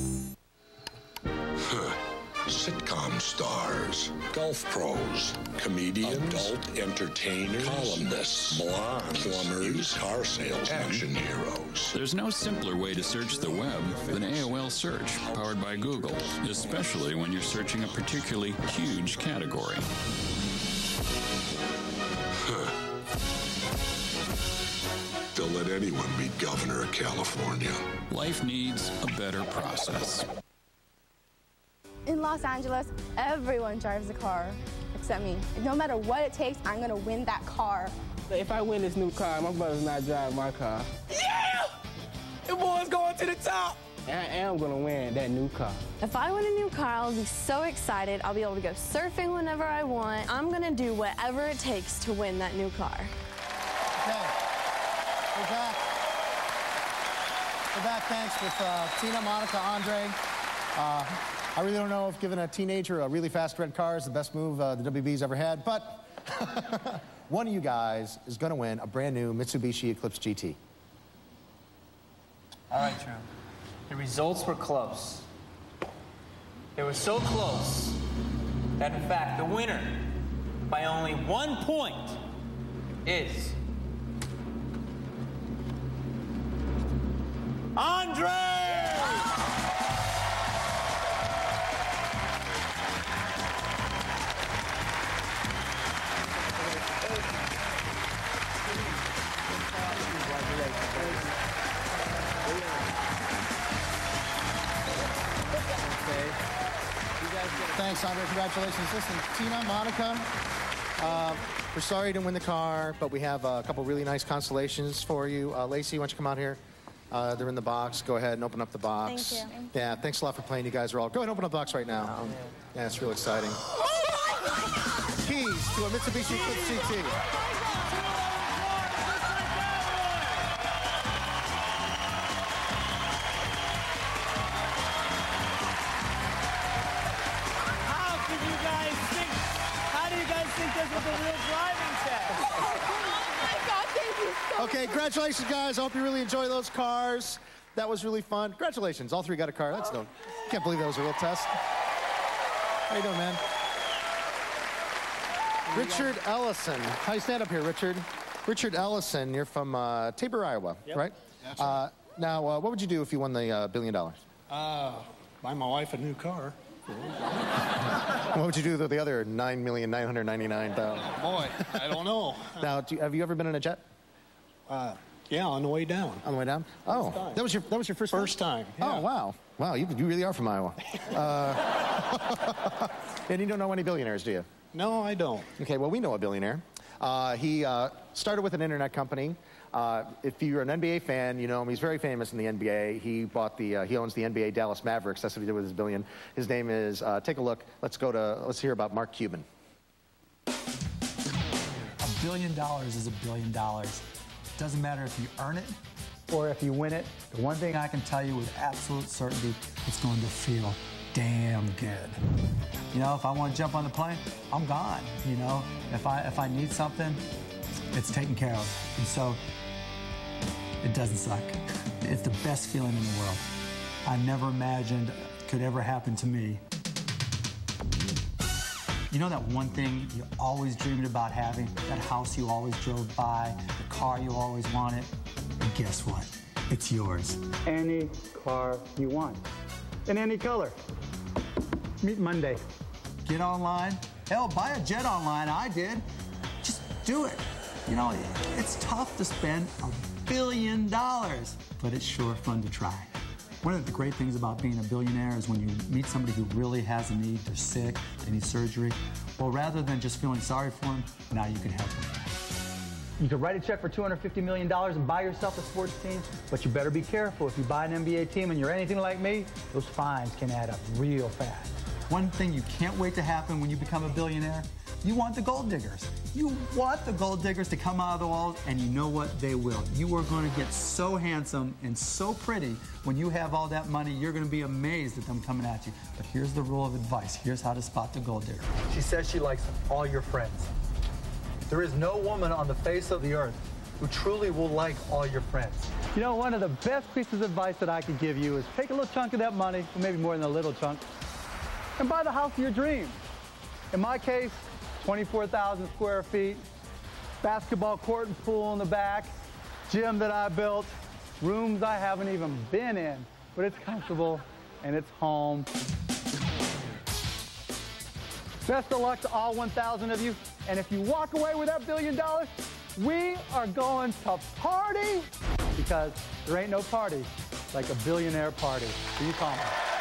Sitcom stars, golf pros, comedians, adult entertainers, columnists, blondes, plumbers, car salesmen, action heroes. There's no simpler way to search the web than AOL Search, powered by Google, especially when you're searching a particularly huge category. Don't let anyone be governor of California. Life needs a better process. In Los Angeles, everyone drives a car, except me. No matter what it takes, I'm gonna win that car. If I win this new car, my brother's not driving my car. Yeah! The boy's going to the top! I am gonna win that new car. If I win a new car, I'll be so excited. I'll be able to go surfing whenever I want. I'm gonna do whatever it takes to win that new car. Okay, we're back. We're back, thanks, with Tina, Monica, Andre. I really don't know if giving a teenager a really fast red car is the best move the WB's ever had, but one of you guys is going to win a brand new Mitsubishi Eclipse GT. All right, Drew. The results were close. They were so close that, in fact, the winner, by only 1 point, is Andre! Thanks, Andre. Congratulations. Listen, Tina, Monica, we're sorry you didn't win the car, but we have a couple really nice consolations for you. Lacey, why don't you come out here? They're in the box. Go ahead and open up the box. Thank you. Yeah, thanks a lot for playing. You guys are all. Go ahead and open up the box right now. Yeah, it's real exciting. Keys to a Mitsubishi Eclipse GT. How do you guys think this was a real driving test? Oh my God, thank you so much. Okay, congratulations, guys. I hope you really enjoy those cars. That was really fun. Congratulations. All three got a car. That's no... Can't believe that was a real test. How you doing, man? Richard Ellison. How you stand up here, Richard? Richard Ellison, you're from Tabor, Iowa, right? That's right. Now, what would you do if you won the $1 billion? Buy my wife a new car. What would you do with the other 9,999,000? Boy, I don't know. Now, have you ever been in a jet? Yeah, on the way down. On the way down? Oh, that was your first time. Yeah. Oh, wow. Wow, you really are from Iowa. And you don't know any billionaires, do you? No, I don't. Okay, well, we know a billionaire. He started with an internet company. If you're an NBA fan, you know him. He's very famous in the NBA. He owns the NBA Dallas Mavericks. That's what he did with his billion. His name is, take a look. Let's hear about Mark Cuban. $1 billion is $1 billion. Doesn't matter if you earn it or if you win it. The one thing I can tell you with absolute certainty, it's going to feel damn good. You know, if I want to jump on the plane, I'm gone. You know, if I need something, it's taken care of. And so it doesn't suck. It's the best feeling in the world. I never imagined it could ever happen to me. You know that one thing you always dreamed about having? That house you always drove by, the car you always wanted? And guess what? It's yours. Any car you want. In any color. Meet Monday. Get online. Hell, buy a jet online. I did. Just do it. You know, it's tough to spend $1 billion, but it's sure fun to try. One of the great things about being a billionaire is when you meet somebody who really has a need, they're sick, they need surgery. Well, rather than just feeling sorry for them, now you can help them. You can write a check for $250 million and buy yourself a sports team, but you better be careful. If you buy an NBA team and you're anything like me, those fines can add up real fast. One thing you can't wait to happen when you become a billionaire, you want the gold diggers. You want the gold diggers to come out of the walls, and you know what? They will. You are going to get so handsome and so pretty when you have all that money. You're going to be amazed at them coming at you. But here's the rule of advice. Here's how to spot the gold digger. She says she likes all your friends. There is no woman on the face of the earth who truly will like all your friends. You know, one of the best pieces of advice that I could give you is take a little chunk of that money, or maybe more than a little chunk, and buy the house of your dreams. In my case, 24,000 square feet, basketball court and pool in the back, gym that I built, rooms I haven't even been in, but it's comfortable and it's home. Best of luck to all 1,000 of you. And if you walk away with that $1 billion, we are going to party, because there ain't no party like a billionaire party. So you call me.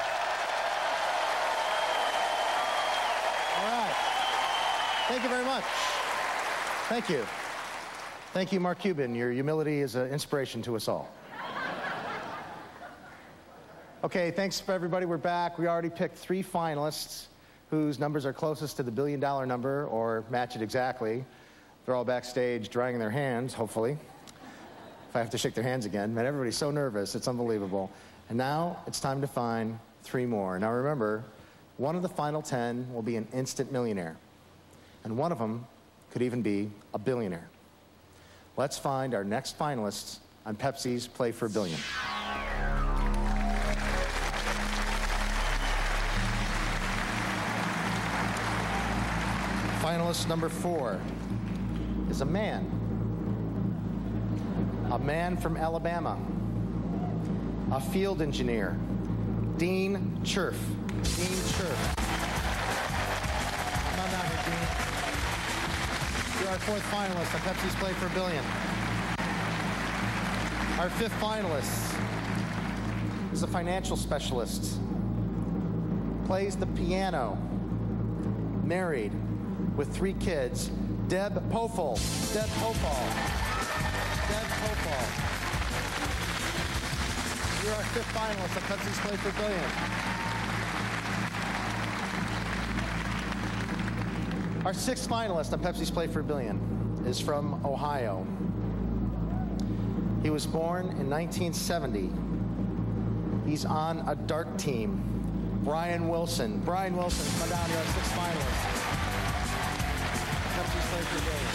All right. Thank you very much. Thank you. Thank you, Mark Cuban. Your humility is an inspiration to us all. Okay, thanks for everybody. We're back. We already picked 3 finalists whose numbers are closest to the $1 billion number or match it exactly. They're all backstage drying their hands, hopefully. If I have to shake their hands again. Man, everybody's so nervous. It's unbelievable. And now it's time to find 3 more. Now remember, one of the final 10 will be an instant millionaire. And one of them could even be a billionaire. Let's find our next finalists on Pepsi's Play for a Billion. Finalist number 4 is a man. A man from Alabama. A field engineer. Dean Cherf. Dean Cherf. Come on down here, Dean. You're our 4th finalist on Pepsi's Play for $1 Billion. Our 5th finalist is a financial specialist. Plays the piano. Married with 3 kids. Deb Pofel. Deb Popal. Deb Popal. You're our 5th finalist on Pepsi's Play for $1 Billion. Our 6th finalist on Pepsi's Play for $1 Billion is from Ohio. He was born in 1970. He's on a dart team. Brian Wilson. Brian Wilson, come down here, our 6th finalist. Pepsi's Play for $1 Billion.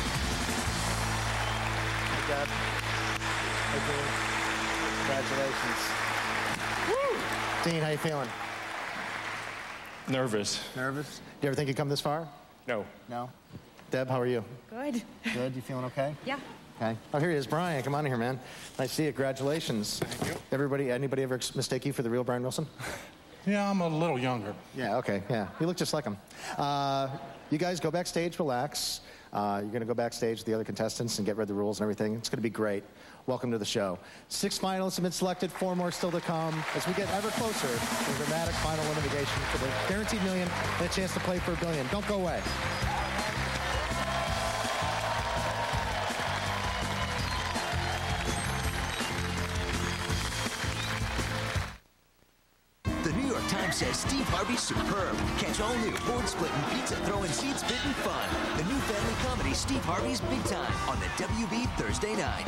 Hey, Deb. Hey, Dean. Congratulations. Woo! Dean, how you feeling? Nervous. Nervous? Do you ever think you'd come this far? No. No? Deb, how are you? Good. Good? You feeling okay? Yeah. Okay. Oh, here he is. Brian, come on in here, man. Nice to see you. Congratulations. Thank you. Anybody ever mistake you for the real Brian Wilson? Yeah, I'm a little younger. Yeah, okay. Yeah. You look just like him. You guys go backstage, relax. You're going to go backstage with the other contestants and get read the rules and everything. It's going to be great. Welcome to the show. 6 finalists have been selected, 4 more still to come as we get ever closer to the dramatic final elimination for the guaranteed $1 million and a chance to play for $1 billion. Don't go away. The New York Times says Steve Harvey's superb. Catch all new board-splitting, pizza-throwing, seat-spitting fun. The new family comedy Steve Harvey's Big Time on the WB Thursday night.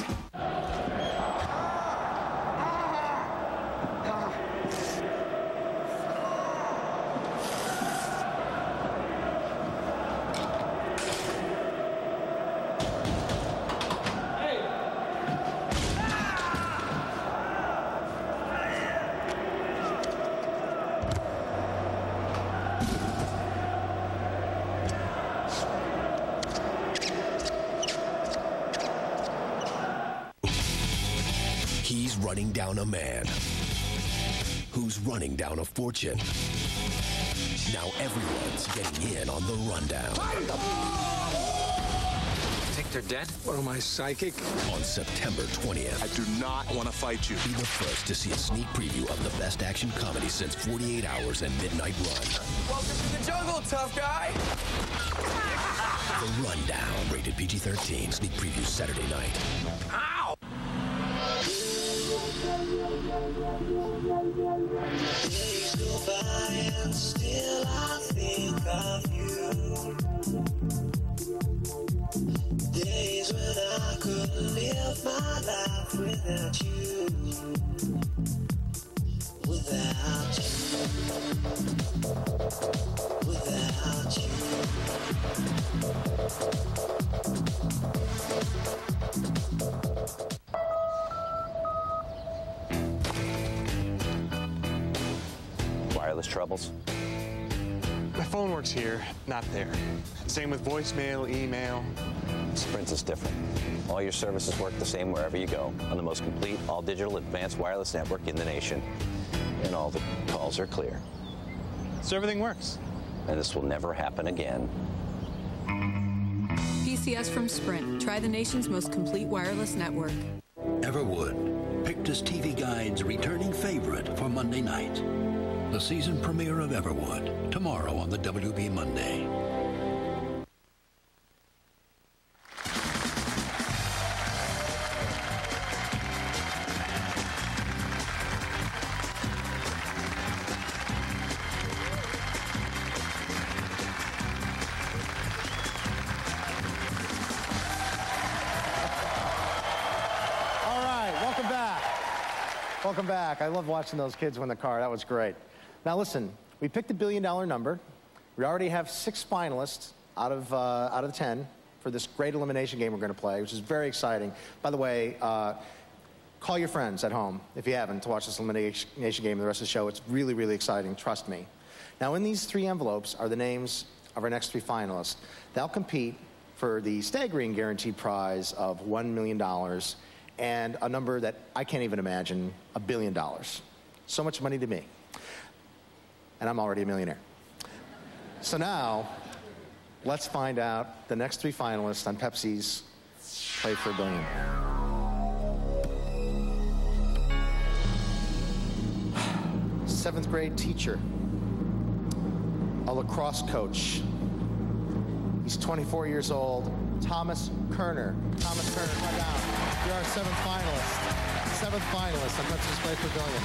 He's running down a man who's running down a fortune. Now everyone's getting in on the rundown. Think they're dead? What am I, psychic? On September 20th. I do not want to fight you. Be the first to see a sneak preview of the best action comedy since 48 Hours and Midnight Run. Welcome to the jungle, tough guy. The Rundown, rated PG-13. Sneak preview Saturday night. Ow! Days go by and still I think of you. Days when I couldn't live my life without you. Without you. Without you. Wireless troubles? My phone works here, not there. Same with voicemail, email. Sprint is different. All your services work the same wherever you go on the most complete, all-digital, advanced wireless network in the nation. And all the calls are clear. So everything works. And this will never happen again. PCS from Sprint. Try the nation's most complete wireless network. Everwood, picked as TV Guide's returning favorite for Monday night. The season premiere of Everwood, tomorrow on the WB Monday. All right, welcome back. Welcome back. I love watching those kids win the car. That was great. Now listen, we picked a $1 billion number. We already have 6 finalists out of 10 for this great elimination game we're going to play, which is very exciting. By the way, call your friends at home, if you haven't, to watch this elimination game and the rest of the show. It's really, really exciting, trust me. Now in these 3 envelopes are the names of our next 3 finalists. They'll compete for the staggering guaranteed prize of $1 million and a number that I can't even imagine, $1 billion. So much money to me. And I'm already a millionaire. So now, let's find out the next 3 finalists on Pepsi's Play for $1 Billion. 7th grade teacher, a lacrosse coach. He's 24 years old, Thomas Kerner. Thomas Kerner, come down. You're our 7th finalist. 7th finalist on Pepsi's Play for $1 Billion.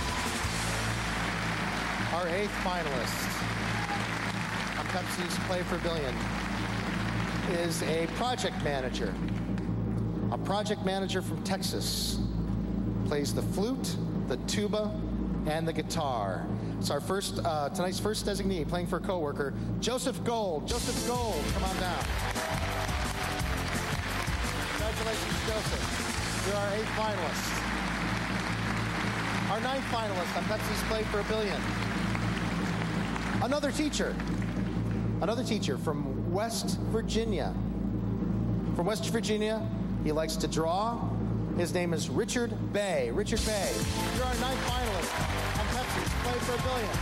Our 8th finalist on Pepsi's Play for $1 Billion is a project manager. A project manager from Texas. Plays the flute, the tuba, and the guitar. It's our first, tonight's first designee, playing for a coworker, Joseph Gold. Joseph Gold, come on down. Congratulations, Joseph. You're our 8th finalist. Our 9th finalist on Pepsi's Play for $1 Billion. Another teacher from West Virginia. From West Virginia, he likes to draw. His name is Richard Bay. Richard Bay, you're our 9th finalist on Pepsi's Play for $1 Billion.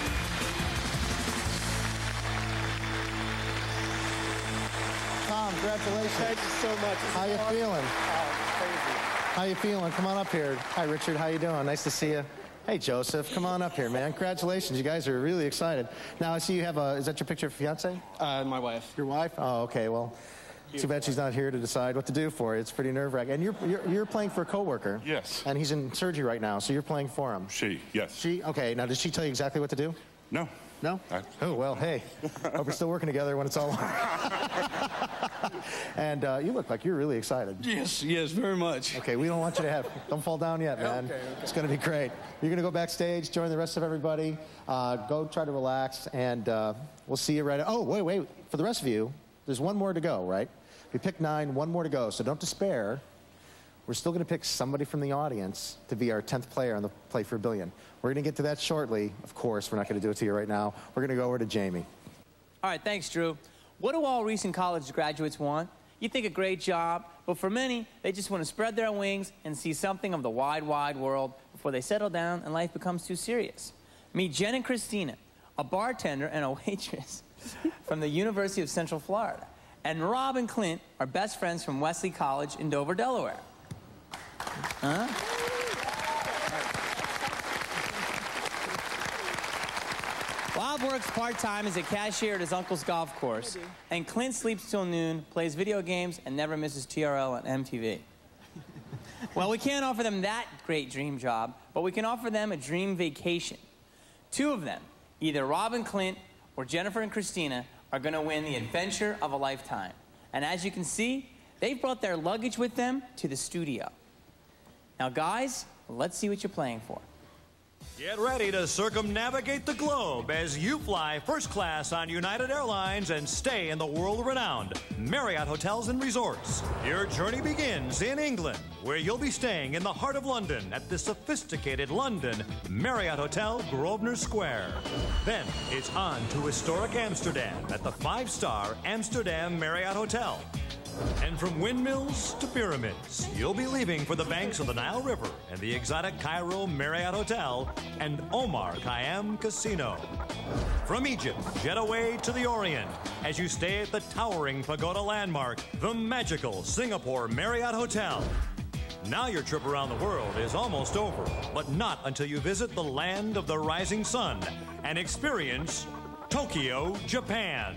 Tom, congratulations. Thank you so much. How you feeling? Oh, crazy. How you feeling? Come on up here. Hi, Richard. How you doing? Nice to see you. Hey, Joseph. Come on up here, man. Congratulations. You guys are really excited. Now, I see you have a, is that your picture of fiance? My wife. Your wife? Oh, okay. Well, too bad she's not here to decide what to do for you. It's pretty nerve-wracking. And you're playing for a coworker. Yes. And he's in surgery right now, so you're playing for him. She, yes. She? Okay. Now, did she tell you exactly what to do? No. No? Oh, well, hey. Hope we're still working together when it's all over. And you look like you're really excited. Yes, very much. Okay, we don't want you to don't fall down yet, man. Okay. It's going to be great. You're going to go backstage, join the rest of everybody, go try to relax, and we'll see you right. Oh, wait. For the rest of you, there's one more to go, right? We picked 9, one more to go, so don't despair. We're still going to pick somebody from the audience to be our 10th player on the Play for $1 Billion. We're going to get to that shortly. Of course, we're not going to do it to you right now. We're going to go over to Jamie. All right, thanks, Drew. What do all recent college graduates want? You think a great job, but for many, they just want to spread their wings and see something of the wide, wide world before they settle down and life becomes too serious. Meet Jen and Christina, a bartender and a waitress from the University of Central Florida. And Rob and Clint are best friends from Wesley College in Dover, Delaware. Huh? Rob works part-time as a cashier at his uncle's golf course, and Clint sleeps till noon, plays video games, and never misses TRL on MTV. Well, we can't offer them that great dream job, but we can offer them a dream vacation. 2 of them, either Rob and Clint or Jennifer and Christina, are going to win the adventure of a lifetime. And as you can see, they've brought their luggage with them to the studio. Now, guys, let's see what you're playing for. Get ready to circumnavigate the globe as you fly first class on United Airlines and stay in the world-renowned Marriott Hotels and Resorts. Your journey begins in England, where you'll be staying in the heart of London at the sophisticated London Marriott Hotel Grosvenor Square. Then it's on to historic Amsterdam at the 5-star Amsterdam Marriott Hotel. And from windmills to pyramids, you'll be leaving for the banks of the Nile River and the exotic Cairo Marriott Hotel and Omar Khayyam Casino. From Egypt, jet away to the Orient as you stay at the towering pagoda landmark, the magical Singapore Marriott Hotel. Now your trip around the world is almost over, but not until you visit the land of the rising sun and experience Tokyo, Japan.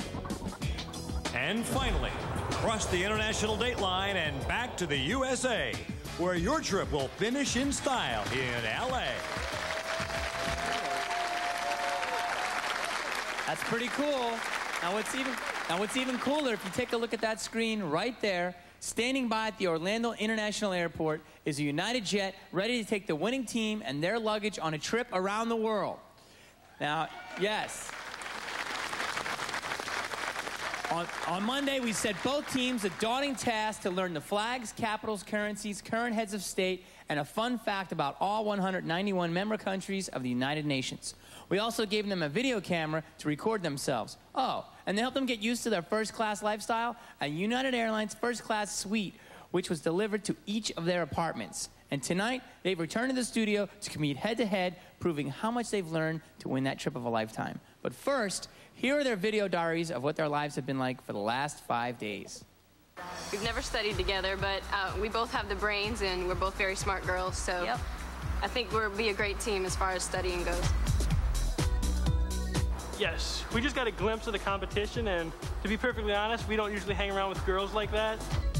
And finally, cross the international date line and back to the USA, where your trip will finish in style in LA. That's pretty cool. Now what's even cooler, if you take a look at that screen right there, standing by at the Orlando International Airport is a United jet ready to take the winning team and their luggage on a trip around the world. Now, yes. On Monday, we set both teams a daunting task to learn the flags, capitals, currencies, current heads of state, and a fun fact about all 191 member countries of the United Nations. We also gave them a video camera to record themselves. Oh, and to help them get used to their first-class lifestyle, a United Airlines first-class suite, which was delivered to each of their apartments. And tonight, they've returned to the studio to compete head-to-head, proving how much they've learned to win that trip of a lifetime. But first, here are their video diaries of what their lives have been like for the last 5 days. We've never studied together, but we both have the brains, and we're both very smart girls, so I think we'll be a great team as far as studying goes. Yes, we just got a glimpse of the competition, and to be perfectly honest, we don't usually hang around with girls like that.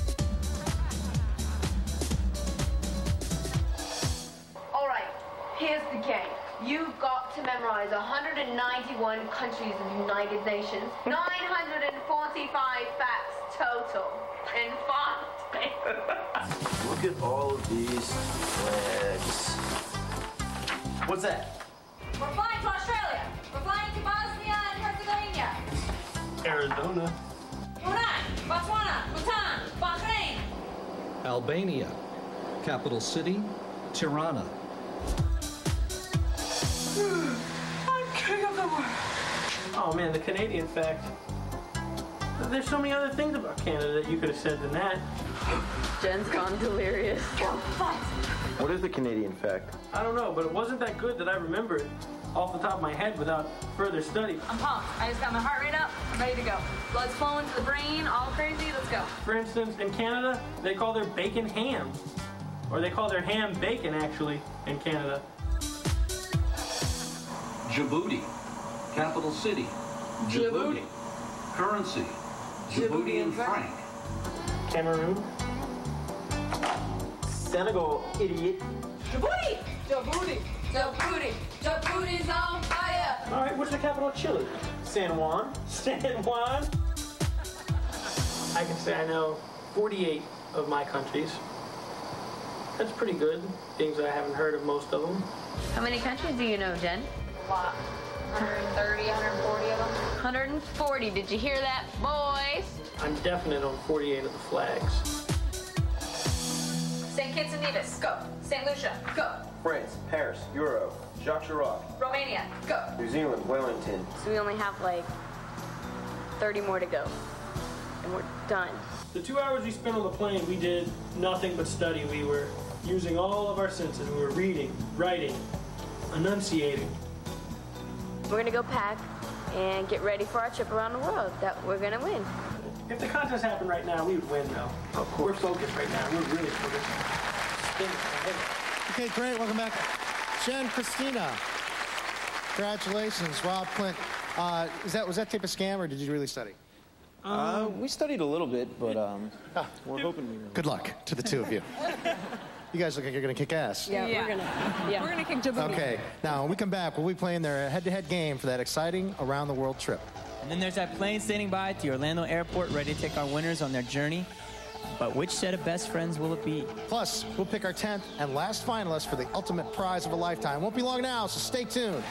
All right, here's the game. You've got to memorize 191 countries of the United Nations, 945 facts total in 5 days. Look at all of these flags. What's that? We're flying to Australia. We're flying to Bosnia and Herzegovina. Arizona. Brunei, Botswana, Bhutan, Bahrain. Albania. Capital city, Tirana. I'm king of the world. Oh man, the Canadian fact. There's so many other things about Canada that you could have said than that. Jen's gone delirious. What is the Canadian fact? I don't know, but it wasn't that good that I remember it off the top of my head without further study. I'm pumped. I just got my heart rate up. I'm ready to go. Blood's flowing to the brain, all crazy. Let's go. For instance, in Canada, they call their bacon ham. Or they call their ham bacon, actually, in Canada. Djibouti. Capital city, Djibouti. Currency, Djiboutian franc. Cameroon. Senegal, idiot. Djibouti! Djibouti! Djibouti! Djibouti's on fire! All right, what's the capital of Chile? San Juan. San Juan. I can say I know 48 of my countries. That's pretty good, things I haven't heard of most of them. How many countries do you know, Jen? A lot. 130, 140 of them. 140. Did you hear that, boys? I'm definite on 48 of the flags. St. Kitts and Nevis, go. St. Lucia, go. France, Paris, Euro, Jacques Chirac. Romania, go. New Zealand, Wellington. So we only have like 30 more to go. And we're done. The 2 hours we spent on the plane, we did nothing but study. We were using all of our senses. We were reading, writing, enunciating. We're gonna go pack and get ready for our trip around the world that we're gonna win. If the contest happened right now, we would win, though. Of course. We're focused right now. We're really focused. Okay, great. Welcome back. Jen, Christina. Congratulations. Rob, Clint. Was that tape a scam, or did you really study? We studied a little bit, but we're hoping we Good luck to the two of you. You guys look like you're going to kick ass. Yeah, we're gonna kick Djibouti. Okay, now when we come back, we'll be playing their head-to-head game for that exciting around-the-world trip. And then there's that plane standing by at the Orlando airport ready to take our winners on their journey. But which set of best friends will it be? Plus, we'll pick our 10th and last finalist for the ultimate prize of a lifetime. Won't be long now, so stay tuned.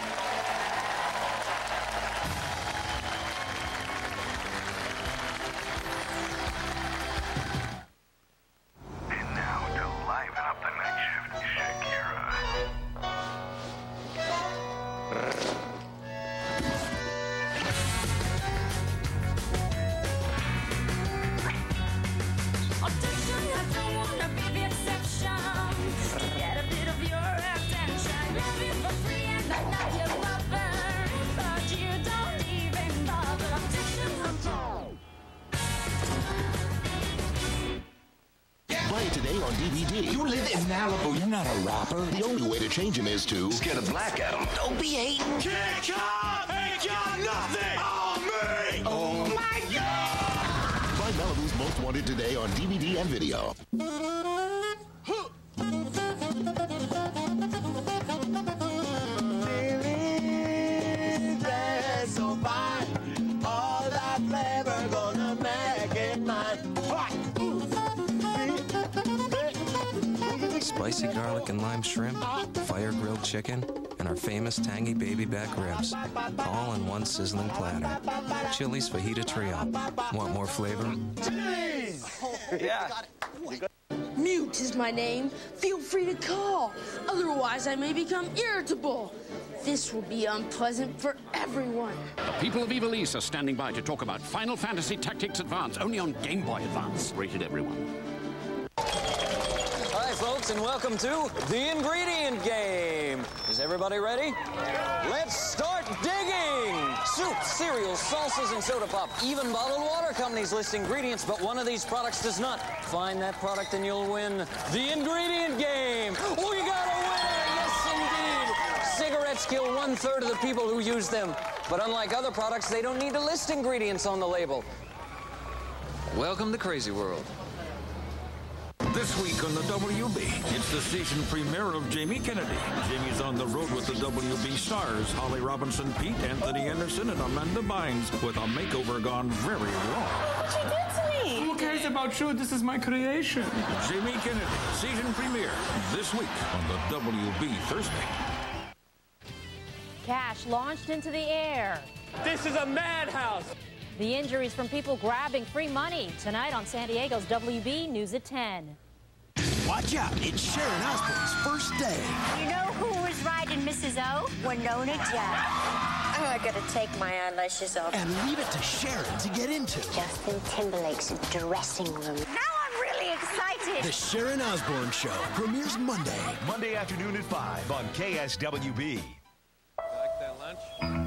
Play today on DVD. You live in Malibu. You're not a rapper. The only way to change him is to scare the black at him. Don't be hating. Kick up! Ain't got nothing on me! Oh my God! Find Malibu's Most Wanted today on DVD and video. So fine, all that flavor gonna make it mine. Spicy garlic and lime shrimp, fire grilled chicken, and our famous tangy baby back ribs, all in one sizzling platter. Chili's Fajita Trio. Want more flavor? Yeah. Mute is my name. Feel free to call. Otherwise, I may become irritable. This will be unpleasant for everyone. The people of Evilise are standing by to talk about Final Fantasy Tactics Advance, only on Game Boy Advance. Rated everyone. Hi, folks, and welcome to the ingredient game. Is everybody ready? Let's start digging! Soup, cereals, salsas, and soda pop. Even bottled water companies list ingredients, but one of these products does not. Find that product and you'll win the ingredient game. We got a winner! Yes, indeed! Cigarettes kill 1/3 of the people who use them. But unlike other products, they don't need to list ingredients on the label. Welcome to Crazy World. This week on the WB, it's the season premiere of Jamie Kennedy. Jamie's on the road with the WB stars, Holly Robinson, Pete, Anthony Anderson, and Amanda Bynes, with a makeover gone very wrong. What you did to me? Who cares about you? This is my creation. Jamie Kennedy, season premiere, this week on the WB Thursday. Cash launched into the air. This is a madhouse. The injuries from people grabbing free money. Tonight on San Diego's WB News at 10. Watch out, it's Sharon Osbourne's first day. You know who was riding Mrs. O? Winona Judd. I gotta take my eyelashes off. And leave it to Sharon to get into. Justin Timberlake's dressing room. Now I'm really excited. The Sharon Osbourne Show premieres Monday. Monday afternoon at 5 on KSWB. Like that lunch?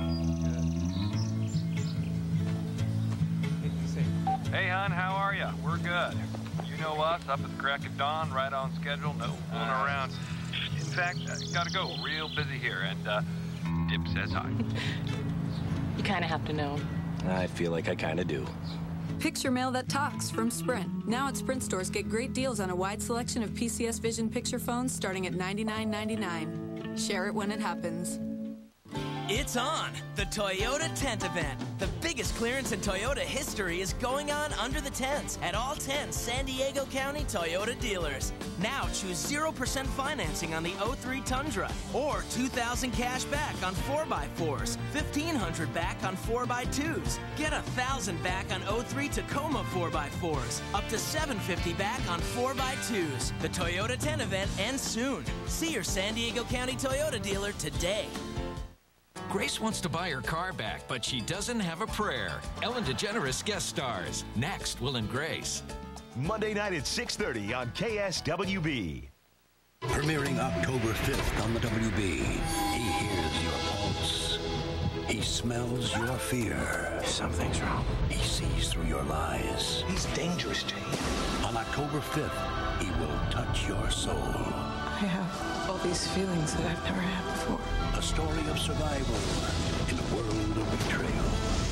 Hey, hon, how are you? We're good. You know us, up at the crack of dawn, right on schedule, no fooling around. In fact, gotta go. Real busy here, and Dip says hi. You kind of have to know. I feel like I kind of do. Picture mail that talks from Sprint. Now at Sprint stores, get great deals on a wide selection of PCS Vision picture phones starting at $99.99. Share it when it happens. It's on! The Toyota Tent Event. The biggest clearance in Toyota history is going on under the tents at all 10 San Diego County Toyota dealers. Now choose 0% financing on the 03 Tundra or $2,000 cash back on 4x4s, $1,500 back on 4x2s. Get $1,000 back on 03 Tacoma 4x4s, up to $750 back on 4x2s. The Toyota Tent Event ends soon. See your San Diego County Toyota dealer today. Grace wants to buy her car back, but she doesn't have a prayer. Ellen DeGeneres guest stars. Next, Will and Grace. Monday night at 6:30 on KSWB. Premiering October 5th on the WB. He hears your pulse. He smells your fear. Something's wrong. He sees through your lies. He's dangerous to you. On October 5th, he will touch your soul. I have all these feelings that I've never had before. A story of survival in a world of betrayal.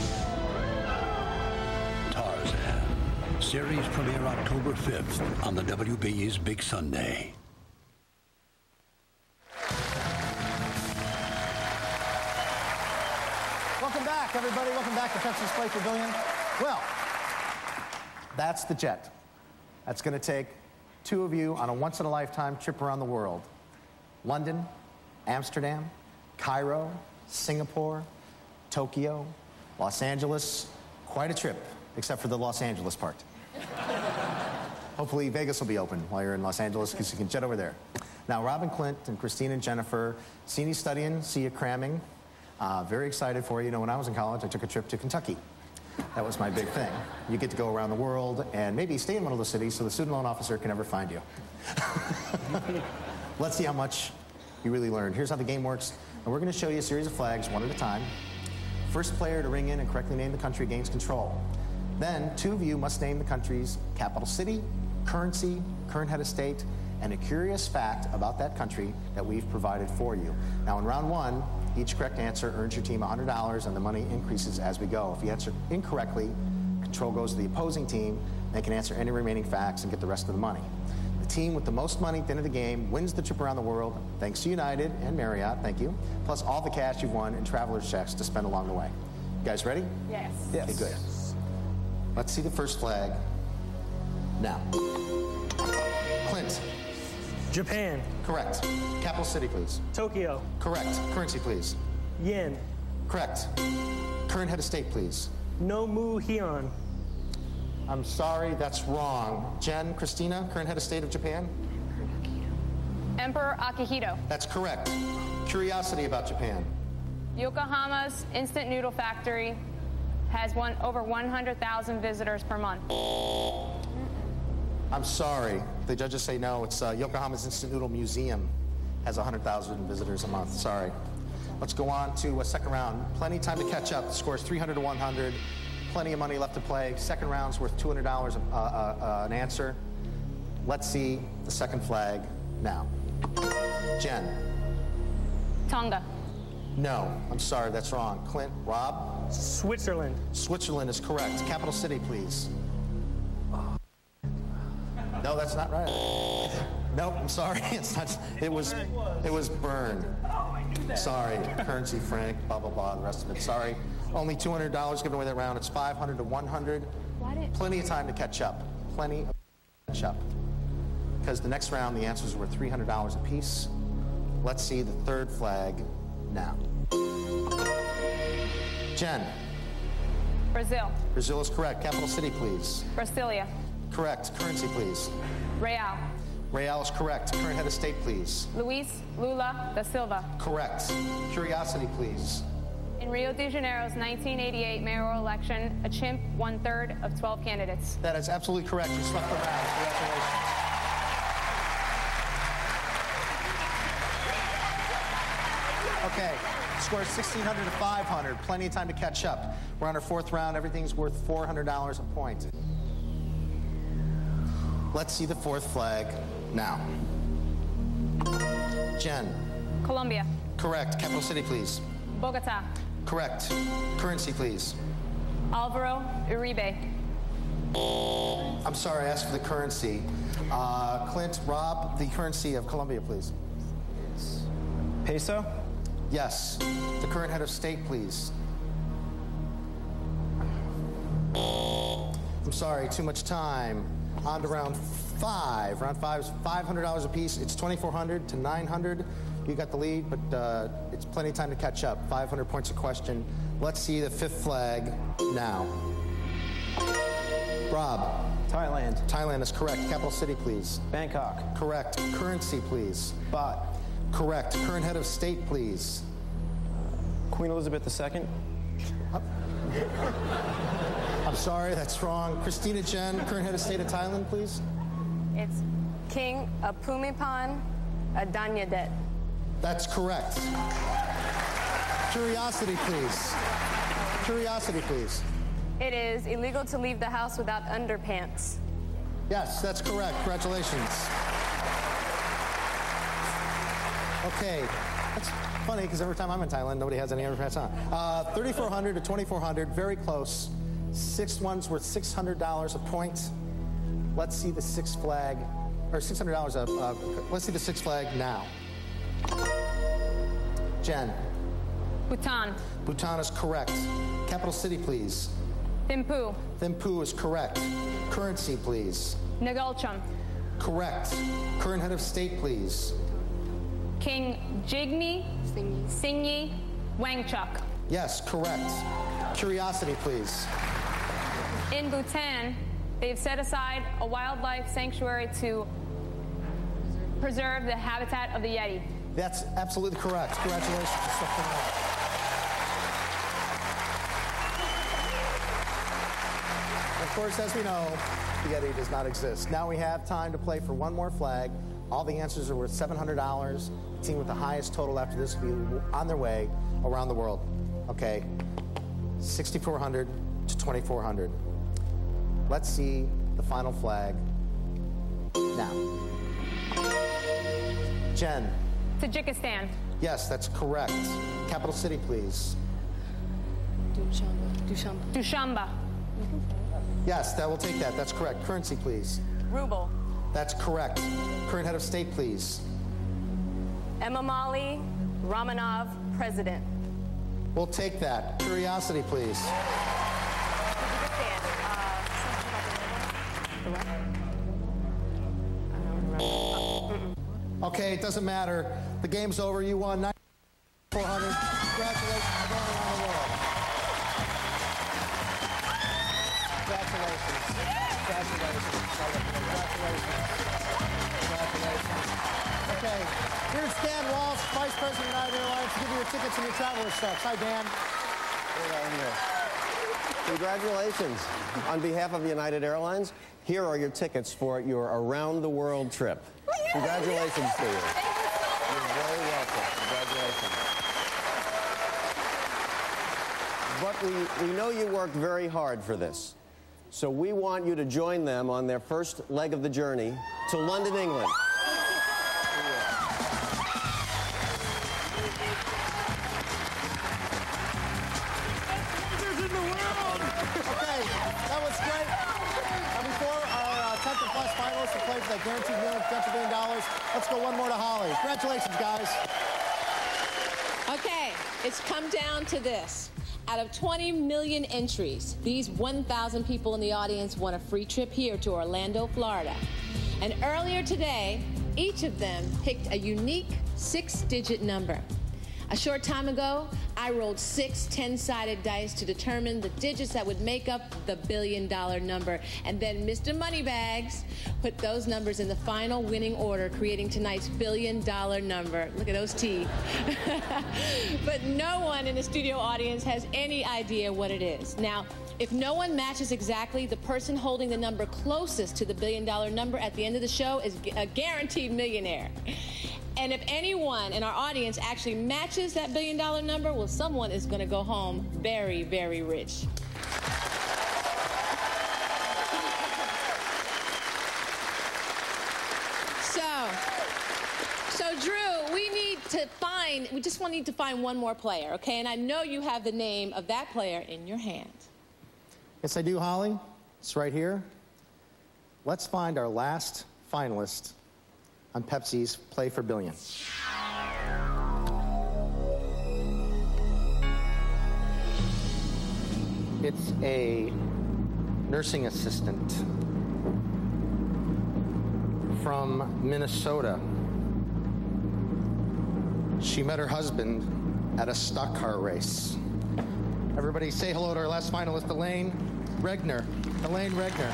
Tarzan. Series premiere October 5th on the WB's Big Sunday. Welcome back, everybody. Welcome back to Pepsi's Play Pavilion. Well, that's the jet. That's going to take two of you on a once-in-a-lifetime trip around the world. London, Amsterdam, Cairo, Singapore, Tokyo, Los Angeles. Quite a trip, except for the Los Angeles part. Hopefully Vegas will be open while you're in Los Angeles because you can jet over there. Now, Rob and Clint and Christine and Jennifer, see you studying, see you cramming. Very excited for you. You know, when I was in college, I took a trip to Kentucky. That was my big thing. You get to go around the world and maybe stay in one of those cities so the student loan officer can never find you. Let's see how much you really learned. Here's how the game works. And we're going to show you a series of flags one at a time. First player to ring in and correctly name the country gains control. Then, two of you must name the country's capital city, currency, current head of state, and a curious fact about that country that we've provided for you. Now, in round one, each correct answer earns your team $100, and the money increases as we go. If you answer incorrectly, control goes to the opposing team. They can answer any remaining facts and get the rest of the money. The team with the most money at the end of the game wins the trip around the world, thanks to United and Marriott, thank you, plus all the cash you've won in traveler's checks to spend along the way. You guys ready? Yes. Yes. Okay, good. Let's see the first flag now. Clint. Japan. Correct. Capital city, please. Tokyo. Correct. Currency, please. Yen. Correct. Current head of state, please. No Mu Hyun. I'm sorry, that's wrong. Jen, Christina, current head of state of Japan? Emperor Akihito. That's correct. Curiosity about Japan. Yokohama's instant noodle factory has over 100,000 visitors per month. I'm sorry. The judges say no. It's Yokohama's Instant Noodle Museum has 100,000 visitors a month. Sorry. Let's go on to a second round. Plenty of time to catch up. The score is 300 to 100. Plenty of money left to play. Second round's worth $200 an answer. Let's see the second flag now. Jen. Tonga. No, I'm sorry, that's wrong. Clint, Rob? Switzerland. Switzerland is correct. Capital city, please. No, that's not right. Nope, I'm sorry. It's not. It was Bern. Sorry. Currency, franc, blah, blah, blah, the rest of it. Sorry. Only $200 given away that round. It's 500 to 100. Plenty of time to catch up. Plenty of catch up. Because the next round, the answers were $300 apiece. Let's see the third flag now. Jen. Brazil. Brazil is correct. Capital city, please. Brasilia. Correct. Currency, please. Real. Real is correct. Current head of state, please. Luis Lula da Silva. Correct. Curiosity, please. In Rio de Janeiro's 1988 mayoral election, a chimp won 1/3 of 12 candidates. That is absolutely correct. You swept the round. Congratulations. Okay, score is 1,600 to 500. Plenty of time to catch up. We're on our fourth round. Everything's worth $400 a point. Let's see the fourth flag now. Jen. Colombia. Correct. Capital city, please. Bogota. Correct. Currency, please. Alvaro Uribe. I'm sorry, I asked for the currency. Clint, Rob, the currency of Colombia, please. Peso? Yes. The current head of state, please. I'm sorry, too much time. On to round 5. Round 5 is $500 apiece. It's 2,400 to 900. You got the lead, but it's plenty of time to catch up. 500 points a question. Let's see the fifth flag now. Rob. Thailand. Thailand is correct. Capital city, please. Bangkok. Correct. Currency, please. Baht. Correct. Current head of state, please. Queen Elizabeth II. I'm sorry, that's wrong. Christina Jen, current head of state of Thailand, please. It's King Bhumibol Adulyadej. That's correct. Curiosity, please. Curiosity, please. It is illegal to leave the house without underpants. Yes, that's correct. Congratulations. Okay, that's funny because every time I'm in Thailand, nobody has any underpants on. 3,400 to 2,400, very close. Sixth one's worth $600 a point. Let's see the sixth flag, or $600 let's see the sixth flag now. Jen. Bhutan. Bhutan is correct. Capital city, please. Thimphu. Thimphu is correct. Currency, please. Nagalchum. Correct. Current head of state, please. King Jigme Singye Wangchuk. Yes, correct. Curiosity, please. In Bhutan, they've set aside a wildlife sanctuary to preserve the habitat of the Yeti. That's absolutely correct. Congratulations. Of course, as we know, the Yeti does not exist. Now we have time to play for one more flag. All the answers are worth $700. The team with the highest total after this will be on their way around the world. Okay, 6,400 to 2,400. Let's see the final flag now. Jen. Tajikistan. Yes, that's correct. Capital city, please. Dushanbe. Yes, that will take that. That's correct. Currency, please. Ruble. That's correct. Current head of state, please. Emomali Ramanov, President. We'll take that. Curiosity, please. Okay, it doesn't matter. The game's over. You won 9,400. Congratulations for going around the world. Congratulations. Traveler Stuff. Hi, Dan. Congratulations. On behalf of United Airlines, here are your tickets for your around-the-world trip. Congratulations to you. You're very welcome. Congratulations. But we know you worked very hard for this. So we want you to join them on their first leg of the journey to London, England. That guaranteed $1 million. Let's go one more to Holly. Congratulations, guys. Okay, it's come down to this. Out of 20 million entries, these 1,000 people in the audience won a free trip here to Orlando, Florida. And earlier today, each of them picked a unique 6-digit number. A short time ago, I rolled 6 10-sided dice to determine the digits that would make up the $1 billion number. And then Mr. Moneybags put those numbers in the final winning order, creating tonight's $1 billion number. Look at those teeth. But no one in the studio audience has any idea what it is. Now, if no one matches exactly, the person holding the number closest to the $1 billion number at the end of the show is a guaranteed millionaire. And if anyone in our audience actually matches that $1 billion number, well, someone is going to go home very, very rich. So Drew, we just need to find one more player, okay? And I know you have the name of that player in your hand. Yes, I do, Holly. It's right here. Let's find our last finalist on Pepsi's Play for Billion. It's a nursing assistant from Minnesota. She met her husband at a stock car race. Everybody say hello to our last finalist, Elaine Regner. Elaine Regner.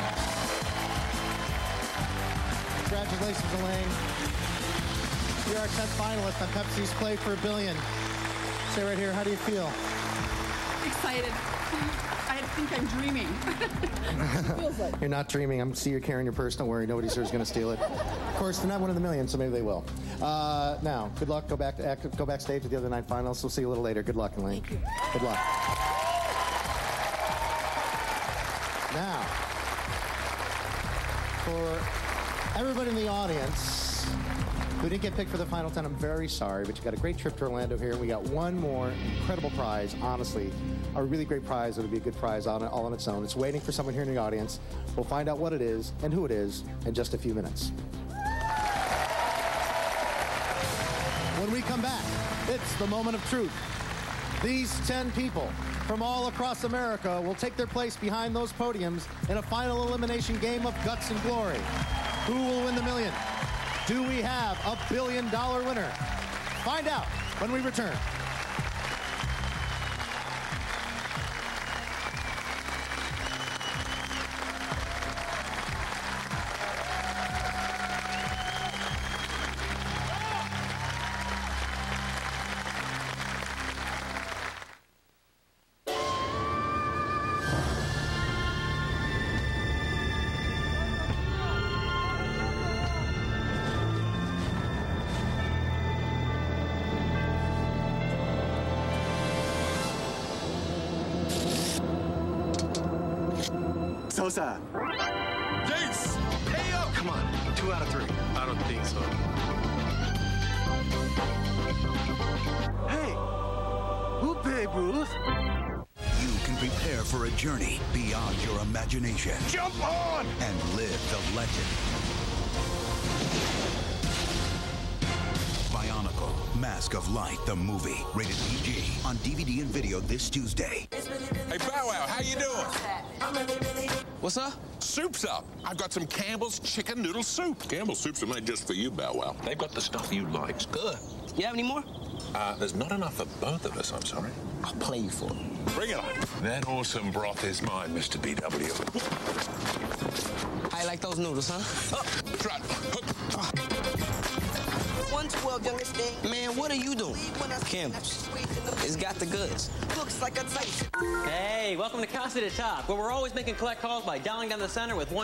Congratulations, Elaine. You're our 10th finalist on Pepsi's Play for a Billion. Say right here, how do you feel? Excited. I think I'm dreaming. Feels like. You're not dreaming. I see you're carrying your purse. Don't worry. Nobody here's going to steal it. Of course, they're not one of the million, so maybe they will. Now, good luck. Go backstage with the other 9 finalists. We'll see you a little later. Good luck, Elaine. Thank you. Good luck. Now, for everybody in the audience who didn't get picked for the final 10, I'm very sorry, but you got a great trip to Orlando here. We got one more incredible prize, honestly. A really great prize. It would be a good prize all on its own. It's waiting for someone here in the audience. We'll find out what it is and who it is in just a few minutes. When we come back, it's the moment of truth. These 10 people from all across America will take their place behind those podiums in a final elimination game of guts and glory. Who will win the million? Do we have a $1 billion winner? Find out when we return. Sosa. Jace! Hey up! Come on, 2 out of 3. I don't think so. Hey, who paid, Bruce? You can prepare for a journey beyond your imagination. Jump on! And live the legend. Bionicle, Mask of Light, the movie. Rated PG. On DVD and video this Tuesday. Hey, Bow Wow, how you doing? What's up? Soup's up. I've got some Campbell's chicken noodle soup. Campbell's soups are made just for you, Bow Wow. They've got the stuff you like. It's good. You have any more? There's not enough for both of us, I'm sorry. I'll play you for it. Bring it on. That awesome broth is mine, Mr. BW. How you like those noodles, huh? Try. 1, 12 youngest thing. Man, what are you doing? Campbell's. It's got the goods. Looks like a taste. Hey, welcome to Casa de Top, where we're always making collect calls by dialing down the center with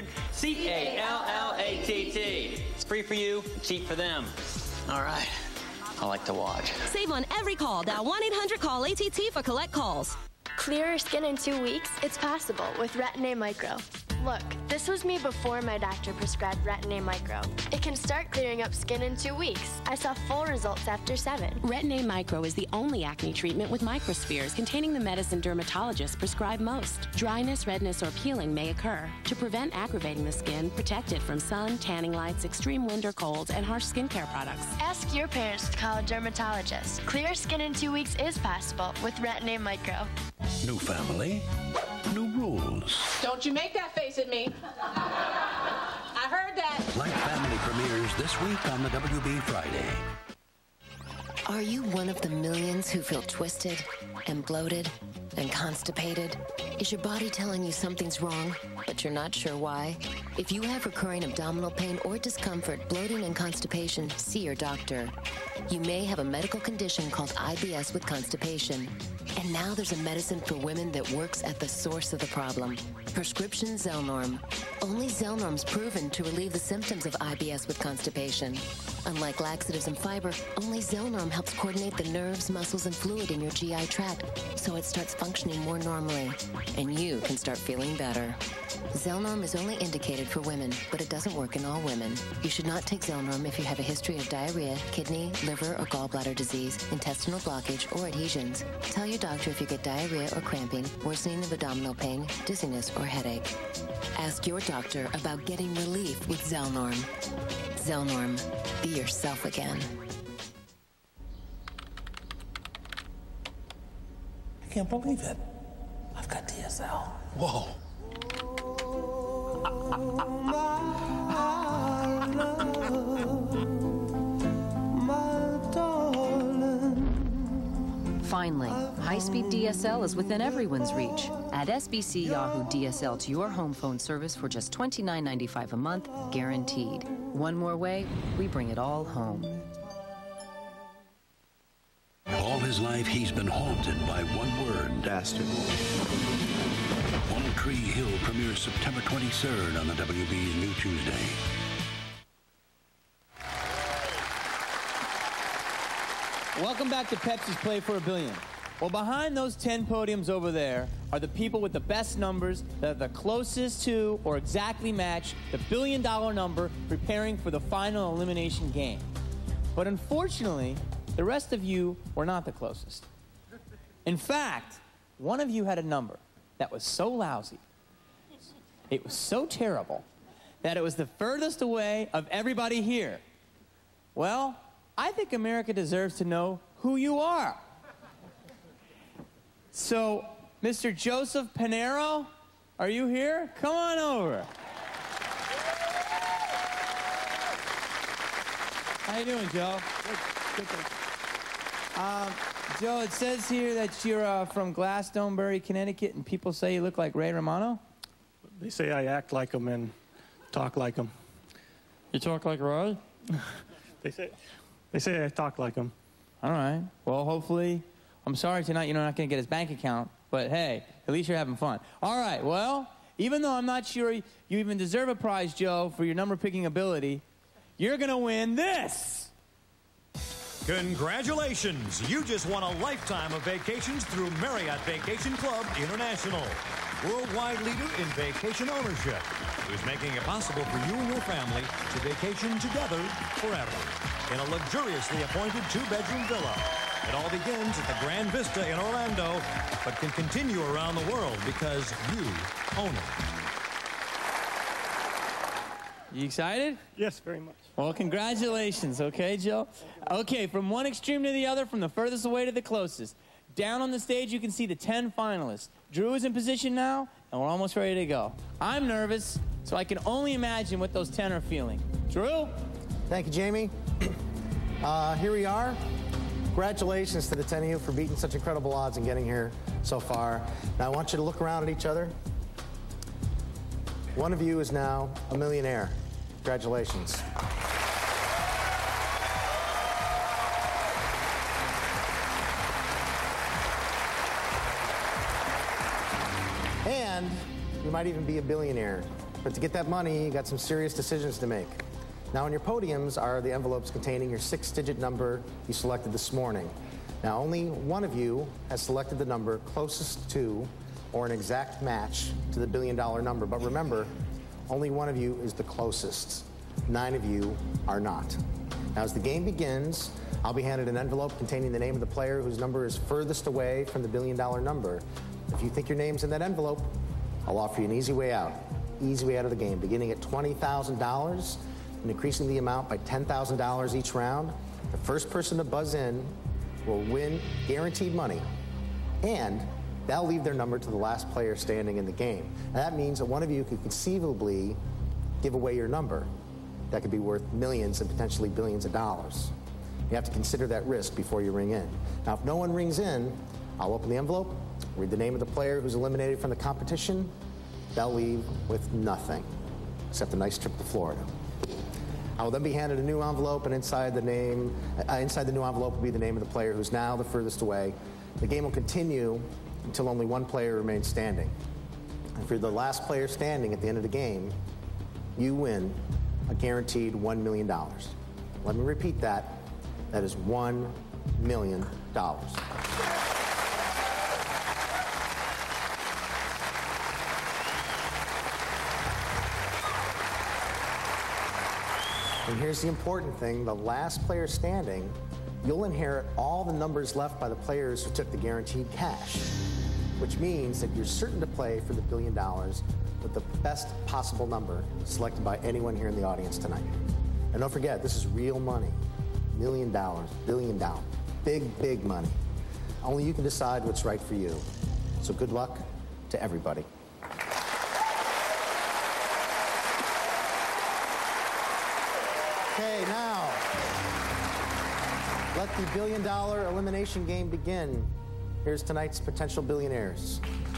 1-800-CALLATT. It's free for you, cheap for them. All right. I like to watch. Save on every call. Dial 1-800-CALL-ATT for collect calls. Clearer skin in 2 weeks? It's possible with Retin-A Micro. Look, this was me before my doctor prescribed Retin-A Micro. It can start clearing up skin in 2 weeks. I saw full results after 7. Retin-A Micro is the only acne treatment with microspheres containing the medicine dermatologists prescribe most. Dryness, redness, or peeling may occur. To prevent aggravating the skin, protect it from sun, tanning lights, extreme wind or cold, and harsh skincare products. Ask your parents to call a dermatologist. Clear skin in 2 weeks is possible with Retin-A Micro. New family, new rules. Don't you make that face at me. I heard that. Like Family premieres this week on the WB Friday. Are you one of the millions who feel twisted and bloated and constipated? Is your body telling you something's wrong, but you're not sure why? If you have recurring abdominal pain or discomfort, bloating, and constipation, see your doctor. You may have a medical condition called IBS with constipation. And now there's a medicine for women that works at the source of the problem. Prescription Zelnorm. Only Zelnorm's proven to relieve the symptoms of IBS with constipation. Unlike laxatives and fiber, only Zelnorm helps coordinate the nerves, muscles, and fluid in your GI tract, so it starts functioning more normally, and you can start feeling better. Zelnorm is only indicated for women, but it doesn't work in all women. You should not take Zelnorm if you have a history of diarrhea, kidney, liver, or gallbladder disease, intestinal blockage, or adhesions. Tell your doctor if you get diarrhea or cramping, worsening of abdominal pain, dizziness, or headache. Ask your doctor about getting relief with Zelnorm. Zelnorm. Be yourself again. I can't believe it. I've got DSL. Whoa. Finally, high-speed DSL is within everyone's reach. Add SBC Yahoo DSL to your home phone service for just $29.95 a month, guaranteed. One more way, we bring it all home. All his life, he's been haunted by one word. Bastard. One Tree Hill premieres September 23rd on the WB's New Tuesday. Welcome back to Pepsi's Play for a Billion. Well, behind those 10 podiums over there are the people with the best numbers that are the closest to or exactly match the billion-dollar number preparing for the final elimination game. But unfortunately, the rest of you were not the closest. In fact, one of you had a number that was so lousy, it was so terrible, that it was the furthest away of everybody here. Well, I think America deserves to know who you are. So, Mr. Joseph Panero, are you here? Come on over. How you doing, Joe? Good. Joe, it says here that you're from Glastonbury, Connecticut, and people say you look like Ray Romano? They say I act like him and talk like him. You talk like Ray? They say I talk like him. All right. Well, hopefully, I'm sorry tonight you're not going to get his bank account, but hey, at least you're having fun. All right, well, even though I'm not sure you even deserve a prize, Joe, for your number-picking ability, you're going to win this. Congratulations! You just won a lifetime of vacations through Marriott Vacation Club International. Worldwide leader in vacation ownership, who's making it possible for you and your family to vacation together forever in a luxuriously appointed 2-bedroom villa. It all begins at the Grand Vista in Orlando, but can continue around the world because you own it. You excited? Yes, very much. Well, congratulations, okay, Joe? Okay, from one extreme to the other, from the furthest away to the closest. Down on the stage, you can see the 10 finalists. Drew is in position now, and we're almost ready to go. I'm nervous, so I can only imagine what those 10 are feeling. Drew? Thank you, Jamie. Here we are. Congratulations to the 10 of you for beating such incredible odds and getting here so far. Now, I want you to look around at each other. One of you is now a millionaire. Congratulations. And you might even be a billionaire. But to get that money, you got some serious decisions to make. Now, on your podiums are the envelopes containing your 6-digit number you selected this morning. Now, only one of you has selected the number closest to or an exact match to the billion-dollar number. But remember, only one of you is the closest. 9 of you are not. Now, as the game begins, I'll be handed an envelope containing the name of the player whose number is furthest away from the billion-dollar number. If you think your name's in that envelope, I'll offer you an easy way out. Easy way out of the game, beginning at $20,000 and increasing the amount by $10,000 each round. The first person to buzz in will win guaranteed money, and they'll leave their number to the last player standing in the game. Now, that means that one of you could conceivably give away your number. That could be worth millions and potentially billions of dollars. You have to consider that risk before you ring in. Now, if no one rings in, I'll open the envelope, read the name of the player who's eliminated from the competition. They'll leave with nothing, except a nice trip to Florida. I will then be handed a new envelope, and inside the new envelope will be the name of the player who's now the furthest away. The game will continue until only one player remains standing. And if you're the last player standing at the end of the game, you win a guaranteed $1 million. Let me repeat that. That is $1 million. And here's the important thing. The last player standing, you'll inherit all the numbers left by the players who took the guaranteed cash, which means that you're certain to play for the $1 billion with the best possible number selected by anyone here in the audience tonight. And don't forget, this is real money. $1 million, $1 billion. Big, big money. Only you can decide what's right for you. So good luck to everybody. Okay, now, let the $1 billion elimination game begin. Here's tonight's potential billionaires.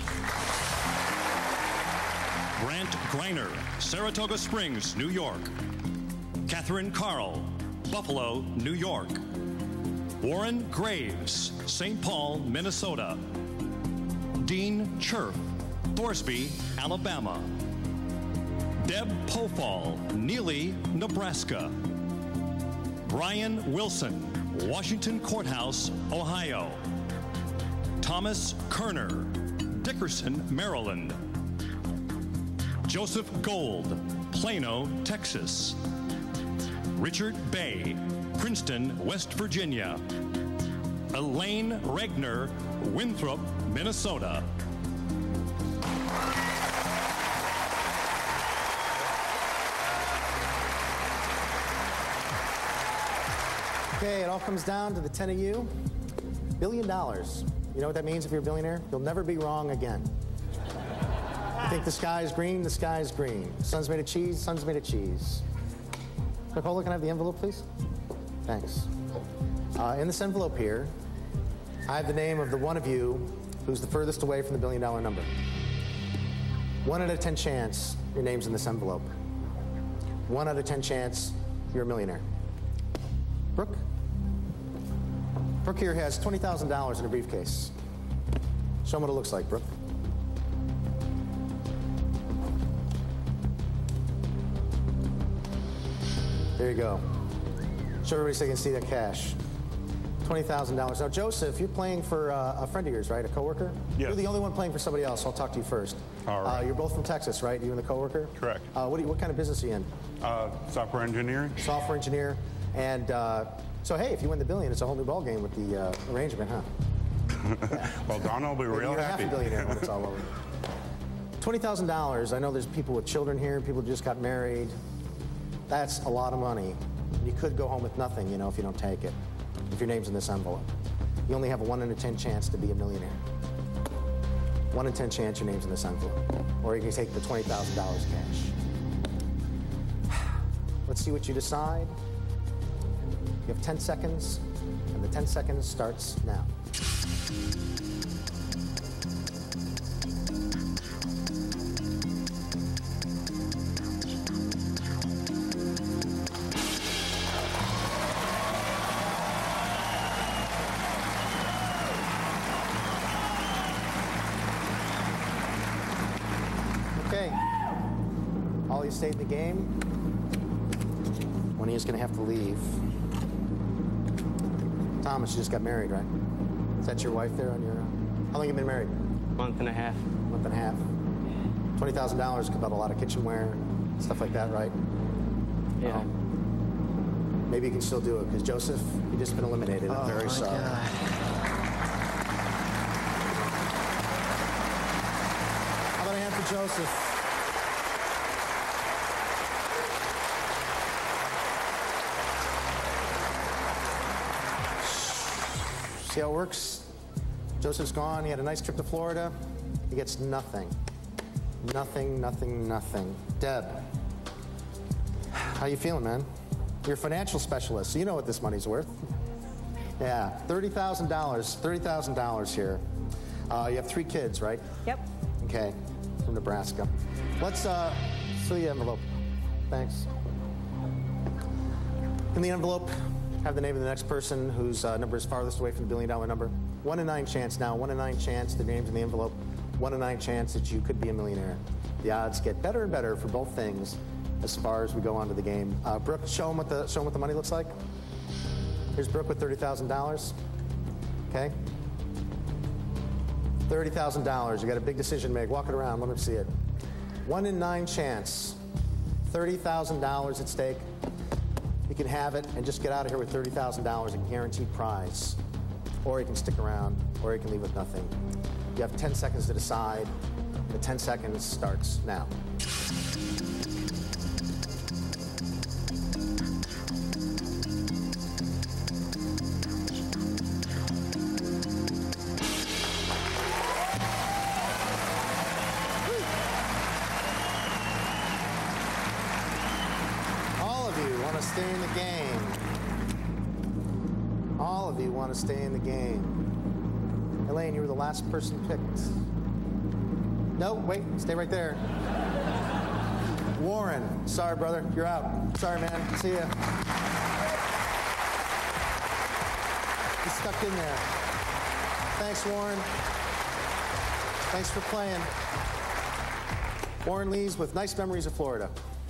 Grant Greiner, Saratoga Springs, New York. Catherine Carl, Buffalo, New York. Warren Graves, St. Paul, Minnesota. Dean Cherf, Thorsby, Alabama. Deb Pofall, Neely, Nebraska. Brian Wilson, Washington Courthouse, Ohio. Thomas Kerner, Dickerson, Maryland. Joseph Gold, Plano, Texas. Richard Bay, Princeton, West Virginia. Elaine Regner, Winthrop, Minnesota. Okay, it all comes down to the 10 of you. $1 billion. You know what that means if you're a billionaire? You'll never be wrong again. You think the sky is green? The sky is green. The sun's made of cheese? The sun's made of cheese. Nicola, can I have the envelope, please? Thanks. In this envelope here, I have the name of the one of you who's the furthest away from the $1 billion number. 1 out of 10 chance your name's in this envelope. 1 out of 10 chance you're a millionaire. Brooke? Brooke here has $20,000 in a briefcase. Show them what it looks like, Brooke. There you go. Show everybody so they can see that cash. $20,000. Now, Joseph, you're playing for a friend of yours, right? A coworker? Yes. You're the only one playing for somebody else, so I'll talk to you first. All right. You're both from Texas, right? You and the coworker? Correct. What kind of business are you in? Software engineering. Software engineer. And so, hey, if you win the $1 billion, it's a whole new ballgame with the arrangement, huh? Yeah. Well, Donna will be real happy. Half a billionaire when it's all over. $20,000. I know there's people with children here, people who just got married. That's a lot of money. You could go home with nothing, you know, if you don't take it. If your name's in this envelope. You only have a 1 in 10 chance to be a millionaire. 1 in 10 chance your name's in this envelope. Or you can take the $20,000 cash. Let's see what you decide. You have 10 seconds, and the 10 seconds starts now. stayed in the game. One of you is going to have to leave. Thomas, you just got married, right? Is that your wife there on your... How long have you been married? Month and a half. Month and a half. $20,000 could buy a lot of kitchenware, stuff like that, right? Yeah. Maybe you can still do it, because Joseph, you've just been eliminated. I'm very sorry. How about a hand for Joseph? See how it works? Joseph's gone. He had a nice trip to Florida. He gets nothing. Nothing, nothing, nothing. Deb, how you feeling, man? You're a financial specialist, so you know what this money's worth. Yeah, $30,000. $30,000 here. You have 3 kids, right? Yep. Okay, from Nebraska. Let's fill the envelope. Thanks. In the envelope, have the name of the next person whose number is farthest away from the $1 billion number. 1 in 9 chance now. 1 in 9 chance. The name's in the envelope. 1 in 9 chance that you could be a millionaire. The odds get better and better for both things as far as we go on to the game. Brooke, show them what the money looks like. Here's Brooke with $30,000. Okay. $30,000. You got a big decision to make. Walk it around. Let them see it. 1 in 9 chance. $30,000 at stake. You can have it and just get out of here with $30,000, a guaranteed prize. Or you can stick around, or you can leave with nothing. You have 10 seconds to decide. The 10 seconds starts now. Stay in the game. All of you want to stay in the game. Elaine, you were the last person picked. No, wait, stay right there. Warren, sorry, brother, you're out. Sorry, man, see ya. He's stuck in there. Thanks, Warren. Thanks for playing. Warren leaves with nice memories of Florida.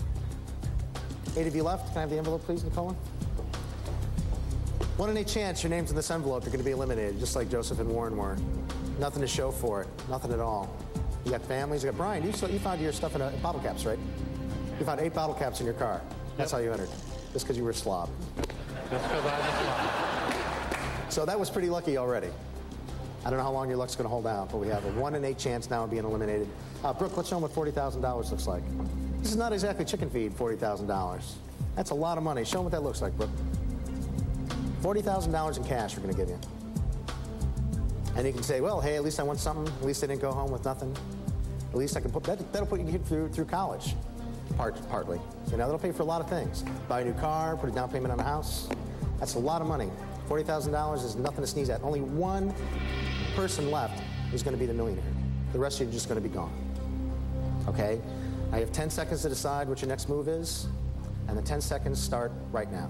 8 of you left. Can I have the envelope, please, Nicole? 1 in 8 chance your name's in this envelope. You're going to be eliminated, just like Joseph and Warren were. Nothing to show for it. Nothing at all. You got families. You got Brian. You found your stuff in bottle caps, right? You found 8 bottle caps in your car. That's how you entered. Just because you were a slob. Just because I was a slob. So that was pretty lucky already. I don't know how long your luck's going to hold out, but we have a 1 in 8 chance now of being eliminated. Brooke, let's show them what $40,000 looks like. This is not exactly chicken feed, $40,000. That's a lot of money. Show them what that looks like, Brooke. $40,000 in cash we're going to give you. And you can say, well, hey, at least I won something. At least I didn't go home with nothing. At least I can put that'll put you through college, partly. You know, that'll pay for a lot of things. Buy a new car, put a down payment on a house. That's a lot of money. $40,000 is nothing to sneeze at. Only one person left who's going to be the millionaire. The rest of you are just going to be gone. Okay? Now you have 10 seconds to decide what your next move is, and the 10 seconds start right now.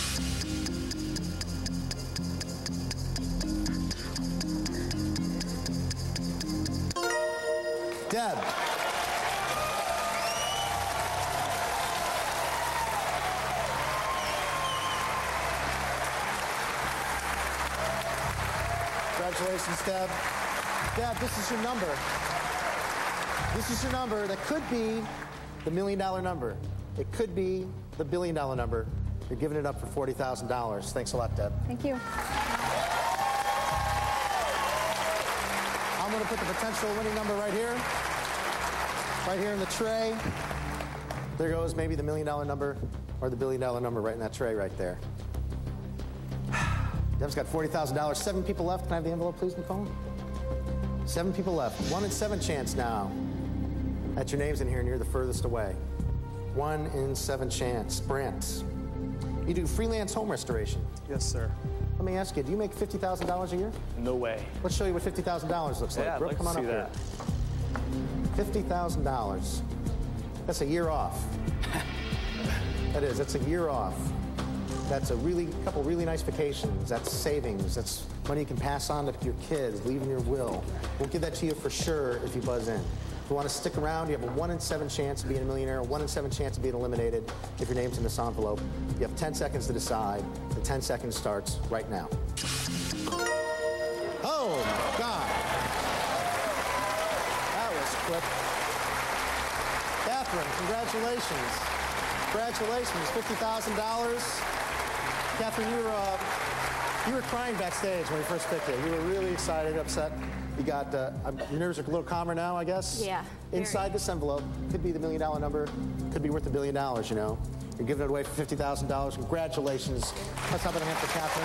Deb. Congratulations, Deb. Deb, this is your number. This is your number that could be the $1 million number. It could be the $1 billion number. You're giving it up for $40,000. Thanks a lot, Deb. Thank you. I'm going to put the potential winning number right here in the tray. There goes maybe the $1 million number or the $1 billion number right in that tray right there. Deb's got $40,000. 7 people left. Can I have the envelope, please, Nicole? 7 people left. 1 in 7 chance now that your name's in here and you're the furthest away. 1 in 7 chance. Brant, you do freelance home restoration. Yes, sir. Let me ask you, do you make $50,000 a year? No way. Let's show you what $50,000 looks like. Yeah, I'd Brooke, like come on to see up here. $50,000. That's a year off. That is, that's a year off. That's a couple really nice vacations. That's savings. That's money you can pass on to your kids, leave in your will. We'll give that to you for sure if you buzz in. If you want to stick around, you have a 1 in 7 chance of being a millionaire, a 1 in 7 chance of being eliminated if your name's in this envelope. You have 10 seconds to decide. The 10 seconds starts right now. Oh, my God. That was quick. Catherine, congratulations. Congratulations, $50,000. Catherine, you were crying backstage when we first picked you. You were really excited, upset. You got, your nerves are a little calmer now, I guess? Yeah. Inside this envelope, could be the $1 million number, could be worth $1 billion, you know. You're giving it away for $50,000. Congratulations. Let's have a hand for Catherine.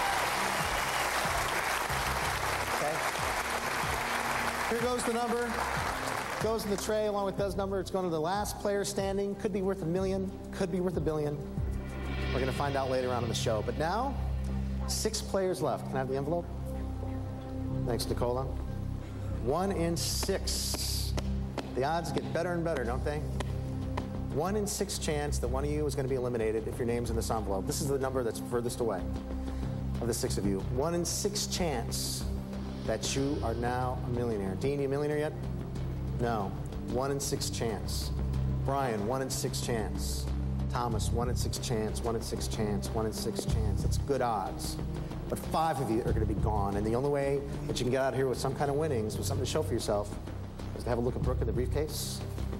Okay. Here goes the number. Goes in the tray along with Doug's number. It's going to the last player standing. Could be worth $1 million, could be worth $1 billion. We're going to find out later on in the show. But now, 6 players left. Can I have the envelope? Thanks, Nicola. 1 in 6. The odds get better and better, don't they? 1 in 6 chance that one of you is going to be eliminated if your name's in this envelope. This is the number that's furthest away of the 6 of you. 1 in 6 chance that you are now a millionaire. Dean, you a millionaire yet? No. 1 in 6 chance. Brian, 1 in 6 chance. Thomas, 1 in 6 chance, 1 in 6 chance, 1 in 6 chance. That's good odds. But 5 of you are going to be gone. And the only way that you can get out of here with some kind of winnings, with something to show for yourself, is to have a look at Brooke in the briefcase.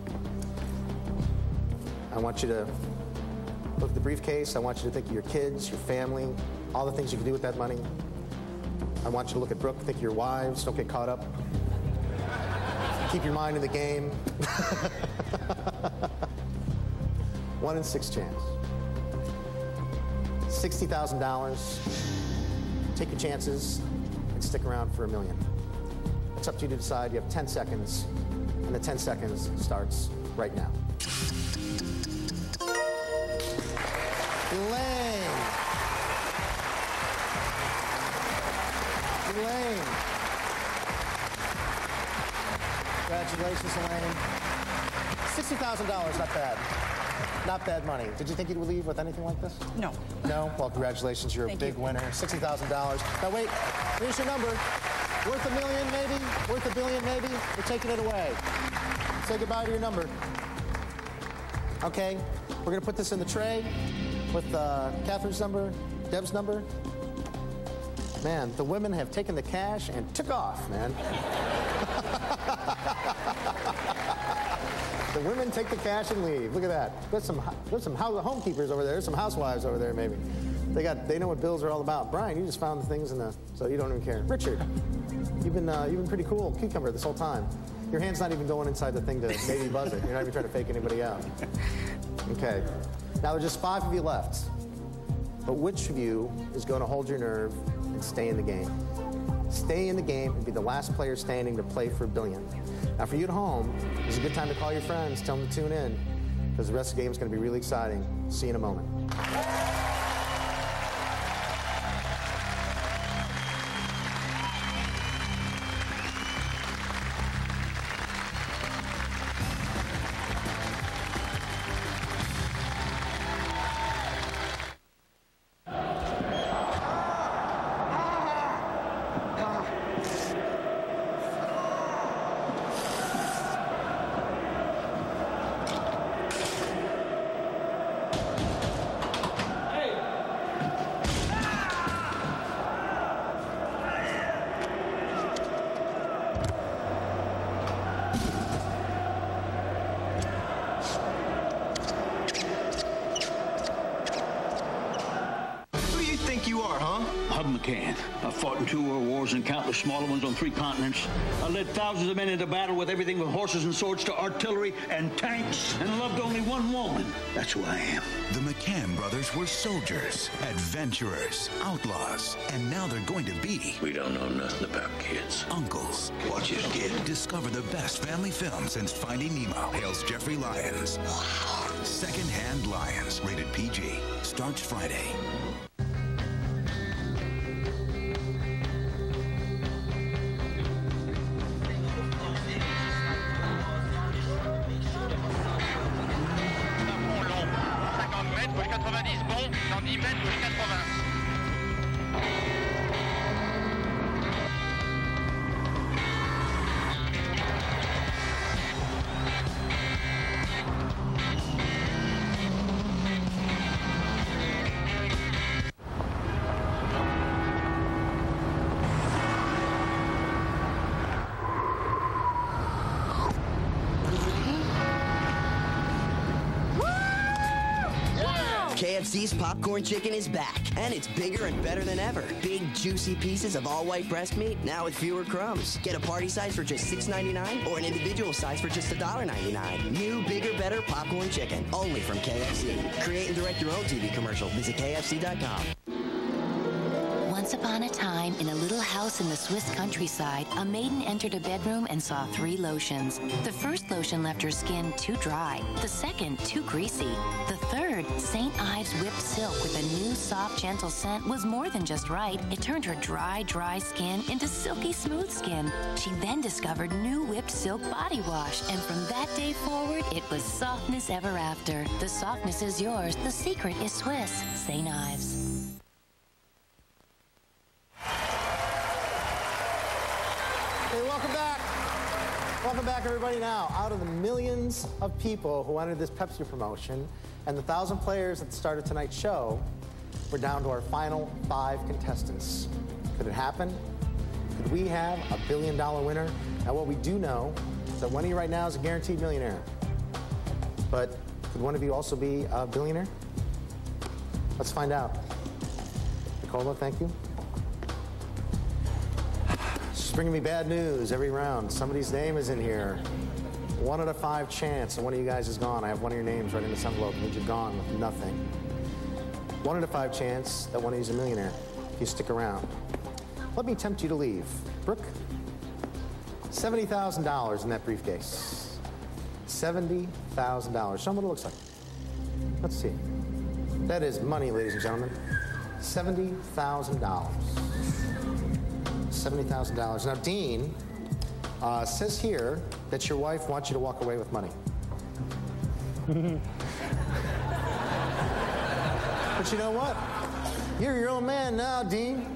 I want you to look at the briefcase. I want you to think of your kids, your family, all the things you can do with that money. I want you to look at Brooke, think of your wives. Don't get caught up. Keep your mind in the game. 1 in 6 chance. $60,000. Take your chances and stick around for $1 million. It's up to you to decide. You have 10 seconds, and the 10 seconds starts right now. Elaine. Elaine. Congratulations, Elaine. $60,000, not bad. Not bad money. Did you think you'd leave with anything like this? No. No? Well, congratulations. You're a big winner. $60,000. Now, wait. Here's your number. Worth $1 million, maybe? Worth $1 billion, maybe? We're taking it away. Say goodbye to your number. Okay. We're going to put this in the tray with Catherine's number, Deb's number. Man, the women have taken the cash and took off, man. The women take the cash and leave. Look at that. There's some homekeepers over there. There's some housewives over there, maybe. They know what bills are all about. Brian, you just found the things so you don't even care. Richard, you've been pretty cool, cucumber, this whole time. Your hand's not even going inside the thing to maybe buzz it. You're not even trying to fake anybody out. Okay. Now there's just 5 of you left. But which of you is going to hold your nerve and stay in the game? Stay in the game and be the last player standing to play for $1 billion. Now, for you at home, it's a good time to call your friends, tell them to tune in, because the rest of the game is going to be really exciting. See you in a moment. I fought in 2 world wars and countless smaller ones on 3 continents. I led thousands of men into battle with everything from horses and swords to artillery and tanks, and loved only one woman. That's who I am. The McCann brothers were soldiers, adventurers, outlaws, and now they're going to be... We don't know nothing about kids. Uncles. Watch this kid. Discover the best family film since Finding Nemo. Hails Jeffrey Lyons. Wow. Secondhand Lions, rated PG. Starts Friday. 110 mètres 80. KFC's popcorn chicken is back, and it's bigger and better than ever. Big, juicy pieces of all-white breast meat, now with fewer crumbs. Get a party size for just $6.99 or an individual size for just $1.99. New, bigger, better popcorn chicken, only from KFC. Create and direct your own TV commercial. Visit KFC.com. Once upon a time, in a little house in the Swiss countryside, a maiden entered a bedroom and saw 3 lotions. The first lotion left her skin too dry. The second, too greasy. The third, St. Ives whipped silk with a new, soft, gentle scent was more than just right. It turned her dry, dry skin into silky, smooth skin. She then discovered new whipped silk body wash, and from that day forward, it was softness ever after. The softness is yours. The secret is Swiss. St. Ives. Hey, welcome back. Welcome back, everybody. Now, out of the millions of people who entered this Pepsi promotion and the 1,000 players at the start of tonight's show, we're down to our final 5 contestants. Could it happen? Could we have a $1 billion winner? Now, what we do know is that one of you right now is a guaranteed millionaire. But could one of you also be a billionaire? Let's find out. Nicola, thank you. She's bringing me bad news every round. Somebody's name is in here. 1 out of 5 chance that one of you guys is gone. I have one of your names right in this envelope. It means you're gone with nothing. 1 out of 5 chance that one of you is a millionaire if you stick around. Let me tempt you to leave. Brooke, $70,000 in that briefcase. $70,000. Show them what it looks like. Let's see. That is money, ladies and gentlemen. $70,000. $70,000. Now, Dean says here that your wife wants you to walk away with money. But you know what? You're your own man now, Dean.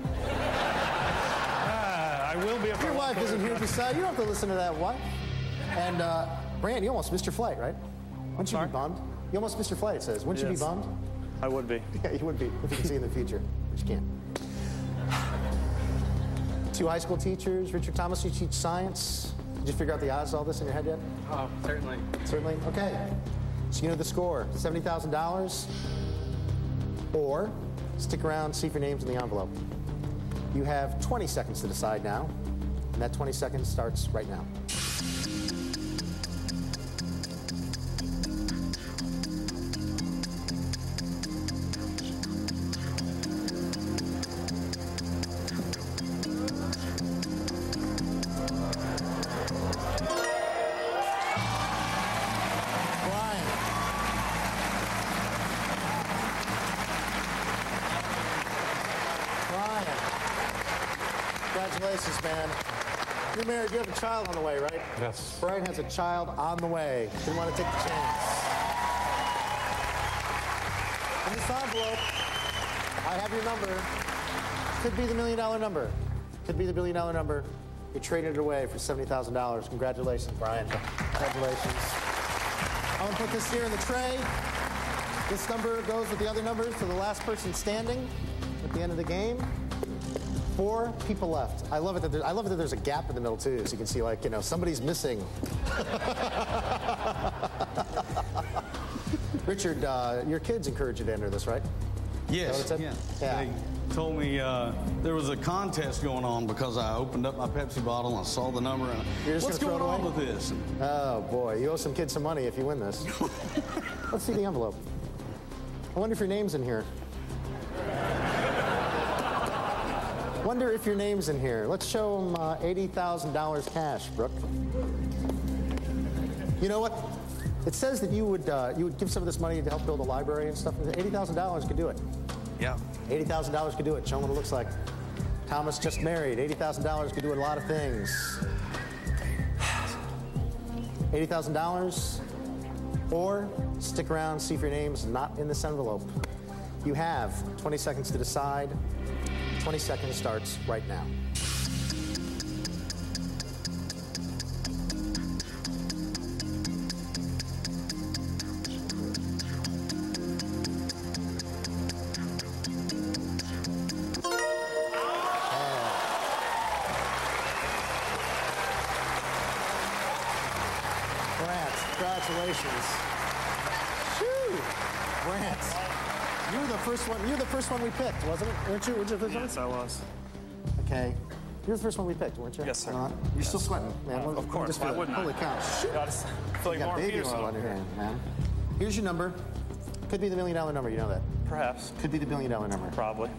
I will be if your wife isn't here beside you. You don't have to listen to that wife. And, Brand, you almost missed your flight, right? Wouldn't you be bummed? You almost missed your flight, it says. Wouldn't you be bummed? I would be. Yeah, you would be, if you can see in the future, but you can't. 2 high school teachers. Richard Thomas, you teach science. Did you figure out the odds of all this in your head yet? Oh, certainly. Certainly? Okay. So you know the score. $70,000. Or stick around, see if your name's in the envelope. You have 20 seconds to decide now. And that 20 seconds starts right now. Congratulations, man. You're married. You have a child on the way, right? Yes. Brian has a child on the way. Didn't want to take the chance. In this envelope, I have your number. Could be the $1 million number. Could be the $1 billion number. You're trading it away for $70,000. Congratulations, Brian. Congratulations. I'm going to put this here in the tray. This number goes with the other numbers to the last person standing at the end of the game. 4 people left. I love it that there's a gap in the middle too, so you can see, like, you know, somebody's missing. Richard, your kids encouraged you to enter this, right? Yes. Is that what it said? Yeah. They told me there was a contest going on because I opened up my Pepsi bottle and I saw the number and what's going on with this? Oh boy, you owe some kids some money if you win this. Let's see the envelope. I wonder if your name's in here. Wonder if your name's in here. Let's show them $80,000 cash, Brooke. You know what? It says that you would give some of this money to help build a library and stuff. $80,000 could do it. Yeah. $80,000 could do it. Show them what it looks like. Thomas just married. $80,000 could do a lot of things. $80,000, or stick around, see if your name's not in this envelope. You have 20 seconds to decide. 20 seconds starts right now. Congratulations. Whew. Brant, you were the first one. You were the first one we picked, wasn't it? Weren't you? Yes, I was. Okay. You're the first one we picked, weren't you? Yes, sir. You're still sweating, man. Of course. Just Why wouldn't I? Holy cow. You got baby oil on your hand, man. Here's your number. Could be the $1 million number. You know that? Perhaps. Could be the $1 billion number. Probably.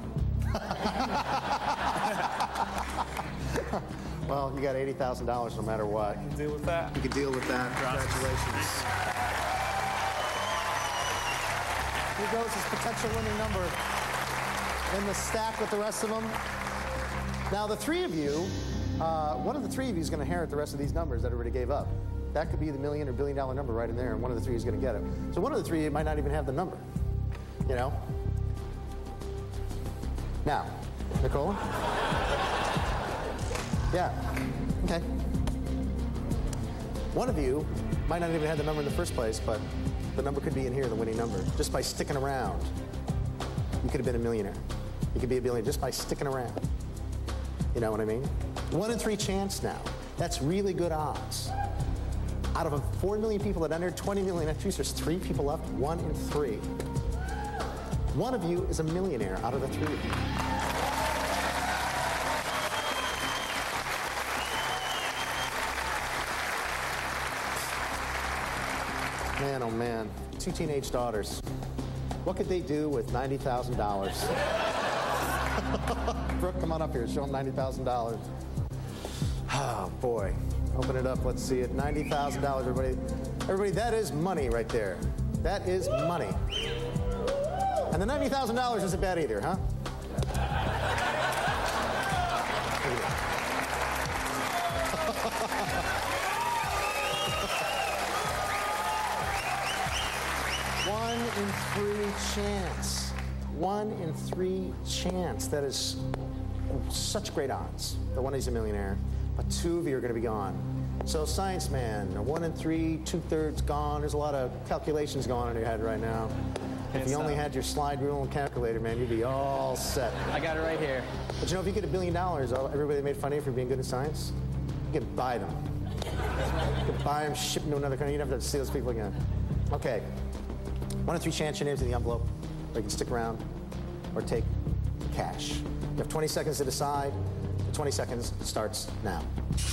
Well, you got $80,000 no matter what. You can deal with that. You can deal with that. Congratulations. Here goes his potential winning number in the stack with the rest of them. Now, the three of you, one of the three of you is going to inherit the rest of these numbers that everybody gave up. That could be the $1 million or $1 billion number right in there, and one of the three is going to get it. So one of the three might not even have the number, you know? Now, Nicole? Yeah. Okay. One of you might not even have the number in the first place, but the number could be in here, the winning number. Just by sticking around, you could have been a millionaire. You could be a billionaire just by sticking around. You know what I mean? 1 in 3 chance now. That's really good odds. Out of 4 million people that entered, 20 million entries, there's 3 people left, 1 in 3. One of you is a millionaire out of the 3 of you. Man, oh man, 2 teenage daughters. What could they do with $90,000? Brooke, come on up here, show them $90,000. Oh boy, open it up, let's see it. $90,000, everybody. Everybody, that is money right there. That is money. And the $90,000 isn't bad either, huh? One in 3 chance. 1 in 3 chance. That is such great odds. The one is a millionaire, but 2 of you are going to be gone. So, science man, 1 in 3, 2/3 gone. There's a lot of calculations going on in your head right now. If you only had your slide rule and calculator, man, you'd be all set. I got it right here. But you know, if you get $1 billion, everybody that made fun of you for being good at science, you can buy them. You can buy them, ship them to another country. You don't have to see those people again. Okay. 1 in 3 chance your name's in the envelope, or you can stick around, or take cash. You have 20 seconds to decide. The 20 seconds starts now.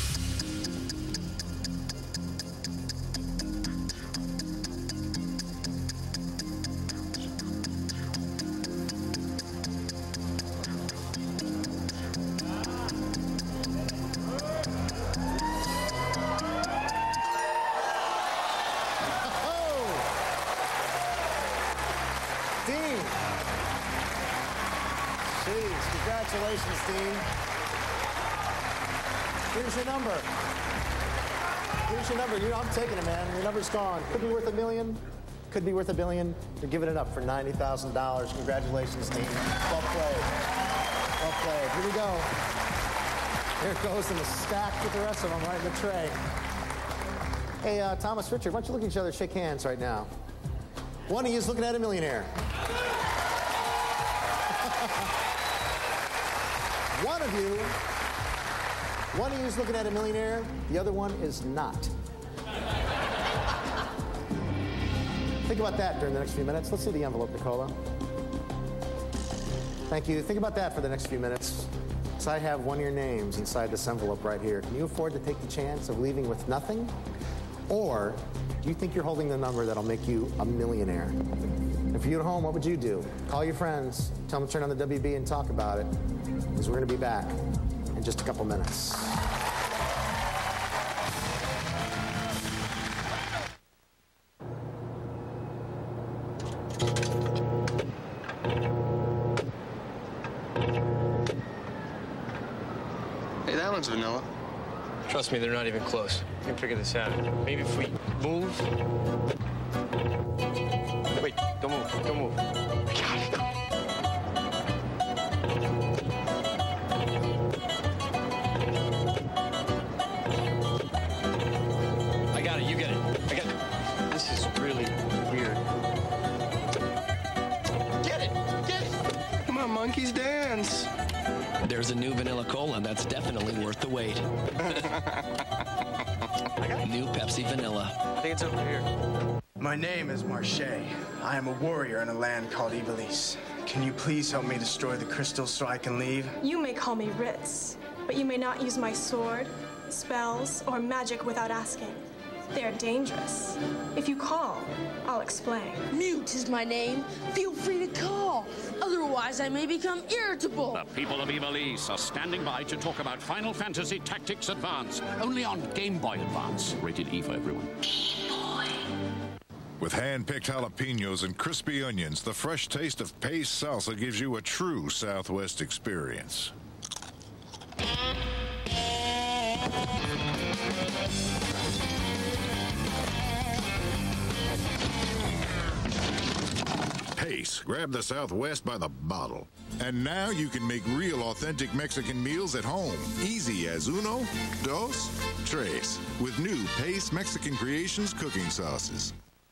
Congratulations, Dean. Here's your number. Here's your number. I'm taking it, man. Your number's gone. Could be worth $1 million. Could be worth $1 billion. You're giving it up for $90,000. Congratulations, Dean. Well played. Well played. Here we go. Here it goes in the stack with the rest of them right in the tray. Hey, Thomas, Richard, why don't you look at each other, shake hands right now. One of you is looking at a millionaire. One of you is looking at a millionaire, the other one is not. Think about that during the next few minutes. Let's see the envelope, Nicola. Thank you. Think about that for the next few minutes. So I have one of your names inside this envelope right here. Can you afford to take the chance of leaving with nothing? Or do you think you're holding the number that'll make you a millionaire? And for you at home, what would you do? Call your friends, tell them to turn on the WB and talk about it. Because we're going to be back in just a couple minutes. Hey, that one's vanilla. Trust me, they're not even close. You can figure this out. Maybe if we move. Wait, don't move. Don't move. I got it. This is really weird. Get it! Get it! Come on, monkeys, dance. There's a new vanilla cola that's definitely worth the wait. New Pepsi Vanilla. I think it's over here. My name is Marche. I am a warrior in a land called Iblis. Can you please help me destroy the crystals so I can leave? You may call me Ritz, but you may not use my sword, spells, or magic without asking. They are dangerous. If you call, I'll explain. Mute is my name. Feel free to call. Otherwise, I may become irritable. The people of Iblis are standing by to talk about Final Fantasy Tactics Advance. Only on Game Boy Advance. Rated E for everyone. With hand-picked jalapenos and crispy onions, the fresh taste of paste salsa gives you a true Southwest experience. Pace, grab the Southwest by the bottle. And now you can make real authentic Mexican meals at home. Easy as uno, dos, tres. With new Pace Mexican Creations cooking sauces.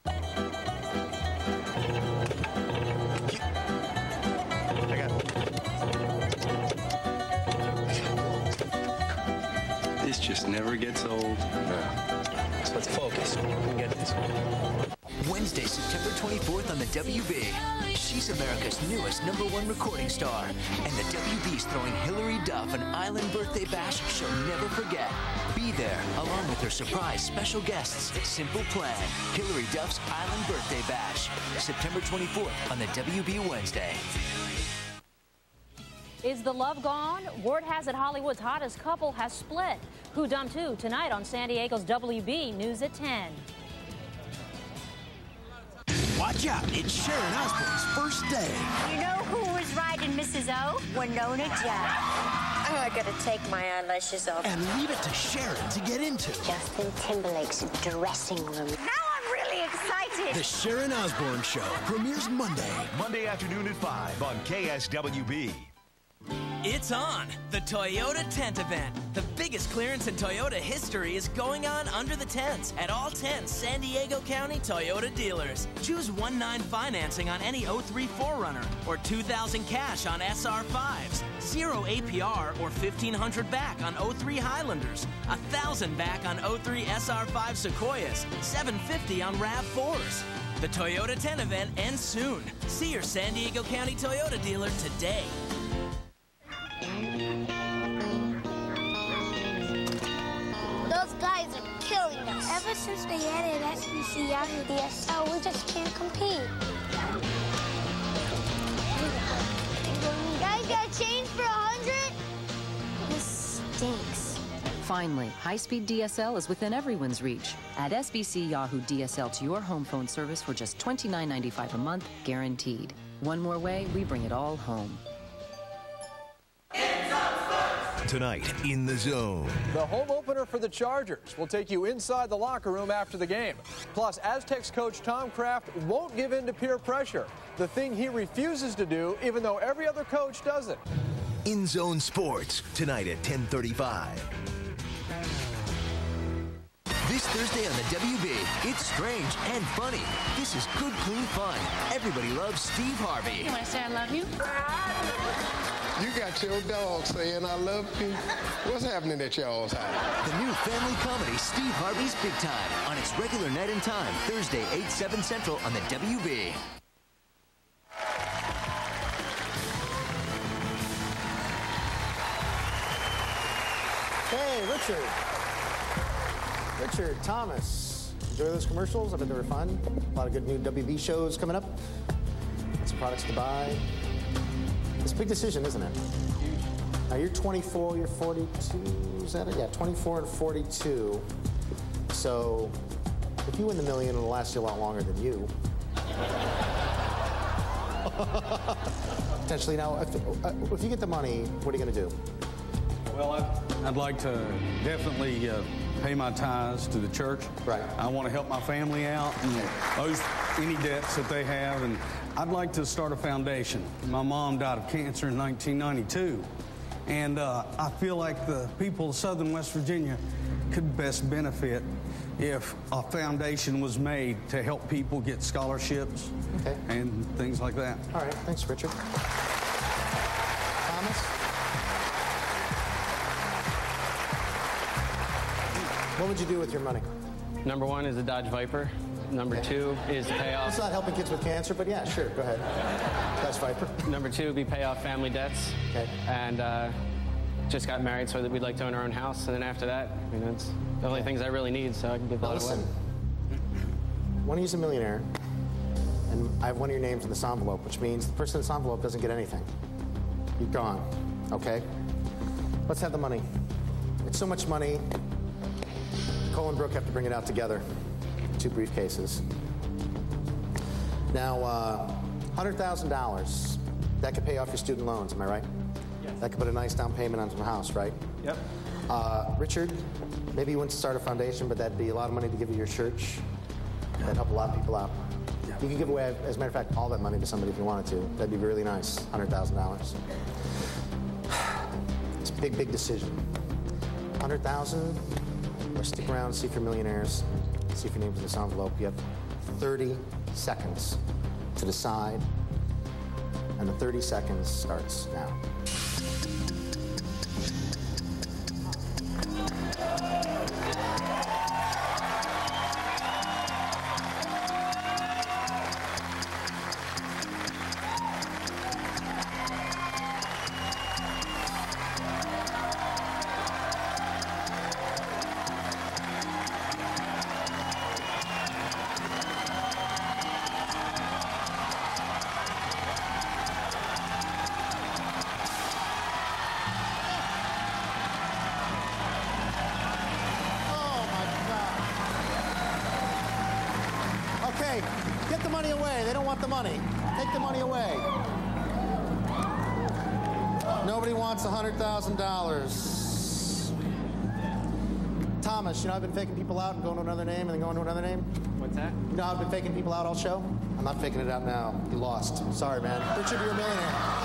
This just never gets old. So let's focus. We can get this. Wednesday, September 24th on the WB. She's America's newest #1 recording star. And the WB's throwing Hillary Duff an island birthday bash she'll never forget. Be there, along with her surprise special guests. Simple Plan, Hillary Duff's Island Birthday Bash. September 24th on the WB Wednesday. Is the love gone? Word has it Hollywood's hottest couple has split. Who Dumped Who tonight on San Diego's WB News at 10. Watch out, it's Sharon Osbourne's first day. You know who was riding Mrs. O? Winona Judd. I gotta take my eyelashes off. And leave it to Sharon to get into. Justin Timberlake's dressing room. Now I'm really excited. The Sharon Osbourne Show premieres Monday. Monday afternoon at 5 on KSWB. It's on! The Toyota Tent Event. The biggest clearance in Toyota history is going on under the tents at all 10 San Diego County Toyota dealers. Choose 1.9 financing on any 03 4Runner or $2,000 cash on SR5s, 0 APR or $1,500 back on 03 Highlanders, $1,000 back on 03 SR5 Sequoias, $750 on RAV4s. The Toyota Tent Event ends soon. See your San Diego County Toyota dealer today. Those guys are killing us. Ever since they added SBC Yahoo DSL, we just can't compete. You guys got change for 100? This stinks. Finally, high-speed DSL is within everyone's reach. Add SBC Yahoo DSL to your home phone service for just $29.95 a month, guaranteed. One more way, we bring it all home. Tonight, In the Zone. The home opener for the Chargers will take you inside the locker room after the game. Plus, Aztecs coach Tom Kraft won't give in to peer pressure, the thing he refuses to do, even though every other coach does it. In Zone Sports, tonight at 10:35. This Thursday on the WB, it's strange and funny. This is good, clean fun. Everybody loves Steve Harvey. You want to say I love you? You got your dog saying I love you. What's happening at y'all's house? The new family comedy, Steve Harvey's Big Time, on its regular night and time, Thursday, 8, 7 Central on the WB. Hey, Richard Thomas. Enjoy those commercials. I bet they were fun. A lot of good new WB shows coming up. Some products to buy. It's a big decision, isn't it? Now you're 24, you're 42, is that it? Yeah, 24 and 42. So if you win the million, it'll last you a lot longer than you. Potentially. Now, if you get the money, what are you going to do? Well, I'd like to definitely pay my tithes to the church. Right. I want to help my family out and those any debts that they have, and I'd like to start a foundation. My mom died of cancer in 1992, and I feel like the people of southern West Virginia could best benefit if a foundation was made to help people get scholarships and things like that. All right, thanks, Richard. Thomas? What would you do with your money? Number one is a Dodge Viper. Number two is to pay off. It's not helping kids with cancer, but yeah, sure, go ahead. Dodge Viper. Number two would be pay off family debts. Okay. And just got married, so that we'd like to own our own house. And then after that, you know, it's the only things I really need, so I can give that away. Listen, one of you's a millionaire, and I have one of your names in this envelope, which means the person in this envelope doesn't get anything. You're gone, okay? Let's have the money. It's so much money, Cole and Brooke have to bring it out together. 2 briefcases. Now, $100,000, that could pay off your student loans, am I right? Yes. That could put a nice down payment on some house, right? Yep. Richard, maybe you wouldn't start a foundation, but that'd be a lot of money to give to your church. That'd help a lot of people out. Yeah. You could give away, as a matter of fact, all that money to somebody if you wanted to. That'd be really nice, $100,000. It's a big, big decision. 100,000, or stick around, see if you're millionaires, see if your name's in this envelope. You have 30 seconds to decide, and the 30 seconds starts now. Get the money away. They don't want the money. Take the money away. Nobody wants $100,000. Thomas, you know I've been faking people out and going to another name and then going to another name? What's that? You know I've been faking people out all show? I'm not faking it out now. You lost. Sorry, man. Richard, you're a millionaire.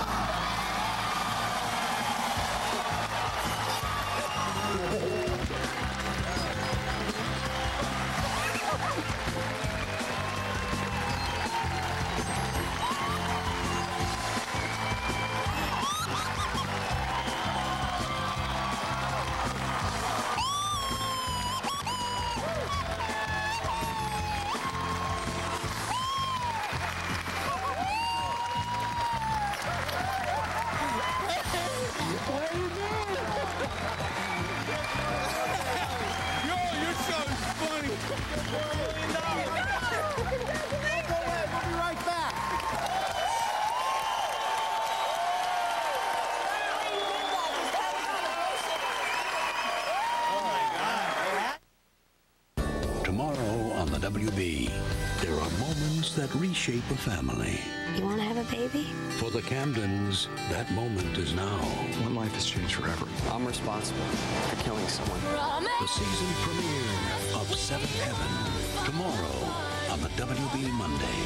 Tomorrow on the WB, there are moments that reshape a family. You want to have a baby? For the Camdens, that moment is now. My life has changed forever. I'm responsible for killing someone. The season premiere of Seventh Heaven. Tomorrow on the WB Monday.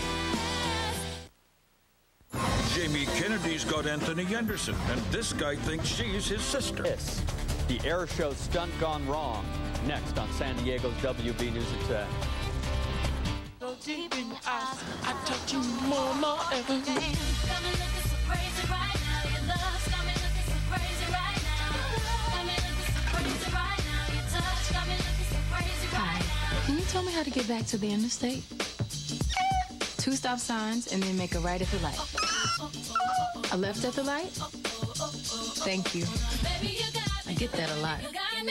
Jamie Kennedy's got Anthony Anderson, and this guy thinks she's his sister. This, the air show stunt gone wrong. Next on San Diego's WB News at 10. So deep in your eyes, I touch you more and more every day. Hi, can you tell me how to get back to the interstate? 2 stop signs and then make a right at the light. A left at the light? Thank you. I get that a lot.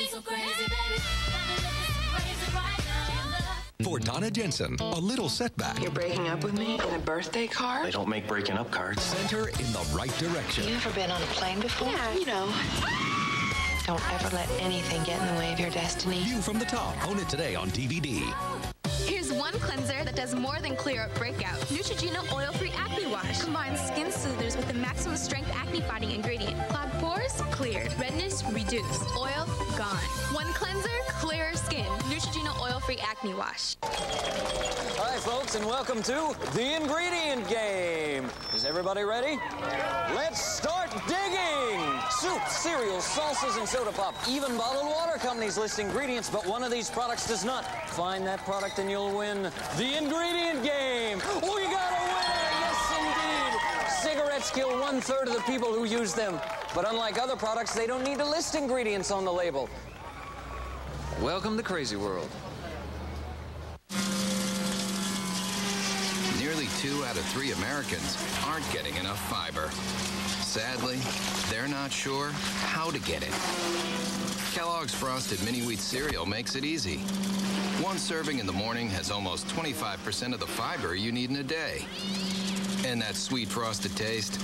For Donna Jensen, a little setback. You're breaking up with me in a birthday card? They don't make breaking up cards. Sent her in the right direction. You ever been on a plane before? Yeah, you know. Don't ever let anything get in the way of your destiny. View from the top. Own it today on DVD. Here's one cleanser that does more than clear up breakout. Neutrogena Oil-Free Acne Wash combines skin soothers with the maximum strength acne-fighting ingredient. Clogged pores? Cleared. Redness? Reduced. Oil? Gone. One cleanser? Clearer skin. Neutrogena Oil-Free Acne Wash. All right, folks, and welcome to the ingredient game. Is everybody ready? Let's start digging! Soup, cereals, salsas, and soda pop. Even bottled water companies list ingredients, but one of these products does not. Find that product and you'll win the ingredient game. Oh, you got a winner! Yes, indeed! Cigarettes kill 1/3 of the people who use them. But unlike other products, they don't need to list ingredients on the label. Welcome to Crazy World. Nearly 2 out of 3 Americans aren't getting enough fiber. Sadly, they're not sure how to get it. Kellogg's Frosted Mini Wheat cereal makes it easy. One serving in the morning has almost 25% of the fiber you need in a day. And that sweet frosted taste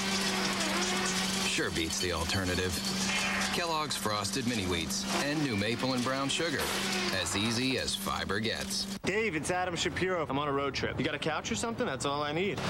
sure beats the alternative. Kellogg's Frosted Mini Wheats and new maple and brown sugar. As easy as fiber gets. Dave, it's Adam Shapiro. I'm on a road trip. You got a couch or something? That's all I need.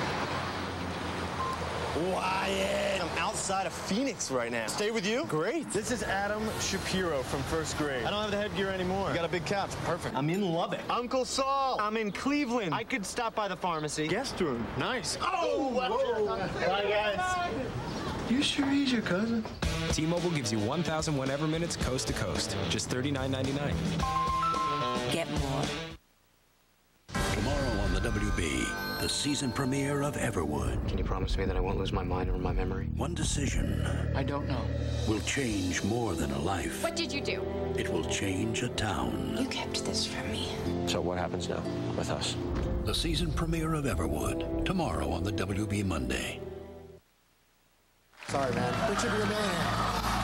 Wyatt, I'm outside of Phoenix right now. Stay with you? Great. This is Adam Shapiro from first grade. I don't have the headgear anymore. You got a big couch. Perfect. I'm in Lubbock. Uncle Saul. I'm in Cleveland. I could stop by the pharmacy. Guest room. Nice. Oh, whoa. Bye, guys. You sure he's your cousin? T-Mobile gives you 1,000 whenever minutes coast to coast. Just $39.99. Get more. Tomorrow on the WB, the season premiere of Everwood. Can you promise me that I won't lose my mind or my memory? One decision. I don't know. Will change more than a life. What did you do? It will change a town. You kept this from me. So what happens now with us? The season premiere of Everwood. Tomorrow on the WB Monday. Sorry, man. Richard, you're a millionaire.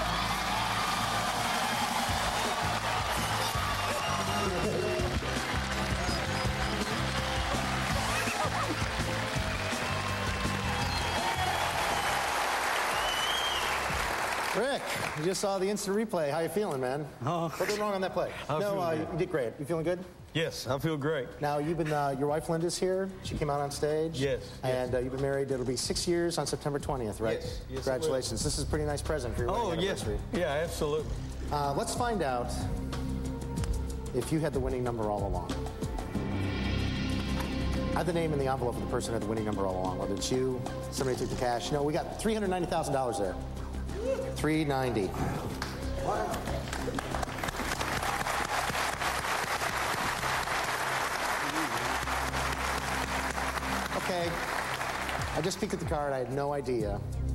Rick, you just saw the instant replay. How you feeling, man? Oh. What went wrong on that play? You did great. You feeling good? Yes, I feel great. Now, you've been, your wife Linda's here. She came out on stage. Yes. And you've been married, it'll be 6 years on September 20th, right? Yes. Congratulations. This is a pretty nice present for your wedding anniversary. Yeah, absolutely. Let's find out if you had the winning number all along. I have the name in the envelope of the person who had the winning number all along. Whether it's you, somebody took the cash. No, we got $390,000 there. 390. Okay. I just peeked at the card. I had no idea.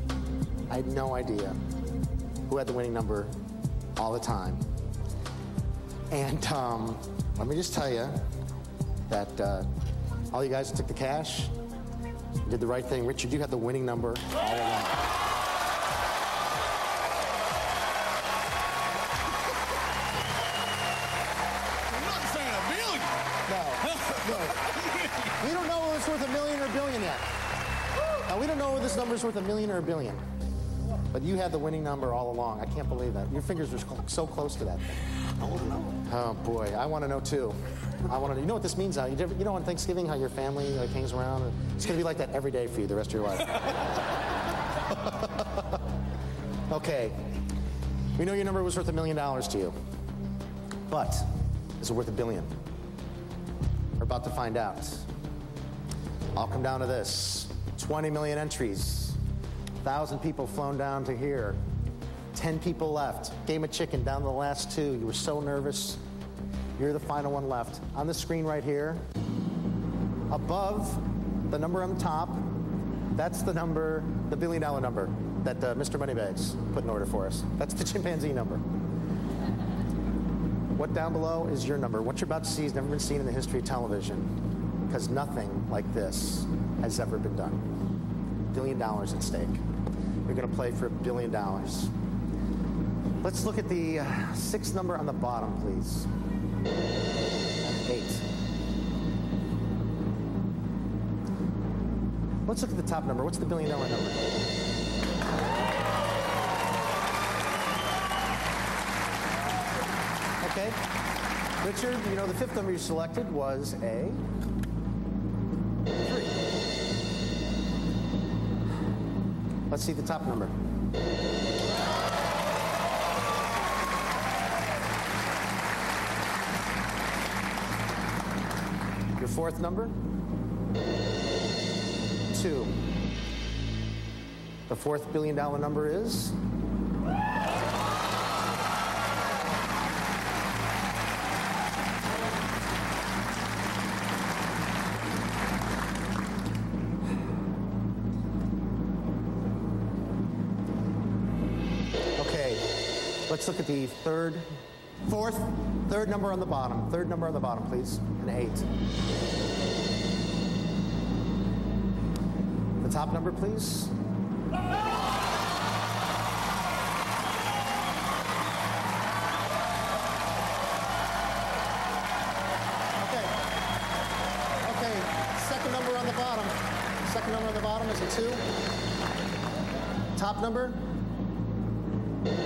Who had the winning number all the time. And let me just tell you that all you guys that took the cash did the right thing. Richard, you had the winning number all along. We don't know whether it's worth $1 million or $1 billion yet. Now, we don't know whether this number is worth $1 million or $1 billion. But you had the winning number all along. I can't believe that. Your fingers are so close to that thing. I want to know. Oh, boy. I want to know, too. I want to know. You know what this means, Al? You know on Thanksgiving how your family hangs around? It's going to be like that every day for you the rest of your life. Okay. We know your number was worth $1 million to you. But is it worth $1 billion? We're about to find out. I'll come down to this. 20 million entries. 1,000 people flown down to here. 10 people left. Game of chicken down to the last 2. You were so nervous. You're the final one left. On the screen right here, above the number on the top, that's the number, the $1 billion number that Mr. Moneybags put in order for us. That's the chimpanzee number. What down below is your number. What you're about to see has never been seen in the history of television, because nothing like this has ever been done. $1 billion at stake. You're going to play for $1 billion. Let's look at the 6th number on the bottom, please. 8. Let's look at the top number. What's the $1 billion number? Okay. Richard, you know the 5th number you selected was a 3. Let's see the top number. Your fourth number, 2. The fourth $1 billion number is... Okay, let's look at the third number on the bottom. Third number on the bottom, please. An 8. The top number, please. Okay, second number on the bottom. Second number on the bottom is a 2. Top number? 7.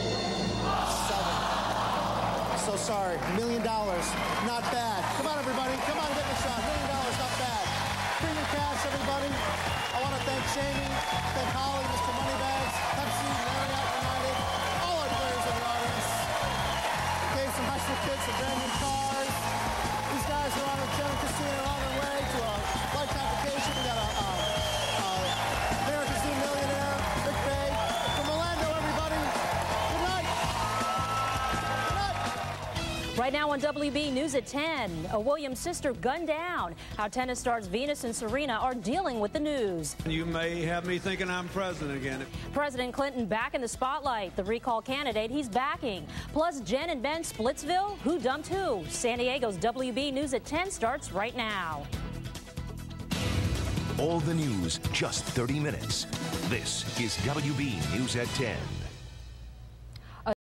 So sorry, $1 million, not bad. Come on, everybody, come on, get the shot. $1 million, not bad. Premium cash, everybody. I want to thank Jamie, thank Holly, Mr. Moneybags, Pepsi, Marriott United, all our players in the audience. Gave some high school kids some brand new cars. These guys are on a gem casino on their way to a lifetime vacation. We got a American Zoo millionaire, Big Bay. From Orlando, everybody. Good night. Right now on WB News at 10, a Williams sister gunned down. How tennis stars Venus and Serena are dealing with the news. You may have me thinking I'm president again. President Clinton back in the spotlight. The recall candidate he's backing. Plus Jen and Ben Splitsville. Who dumped who? San Diego's WB News at 10 starts right now. All the news, just 30 minutes. This is WB News at 10.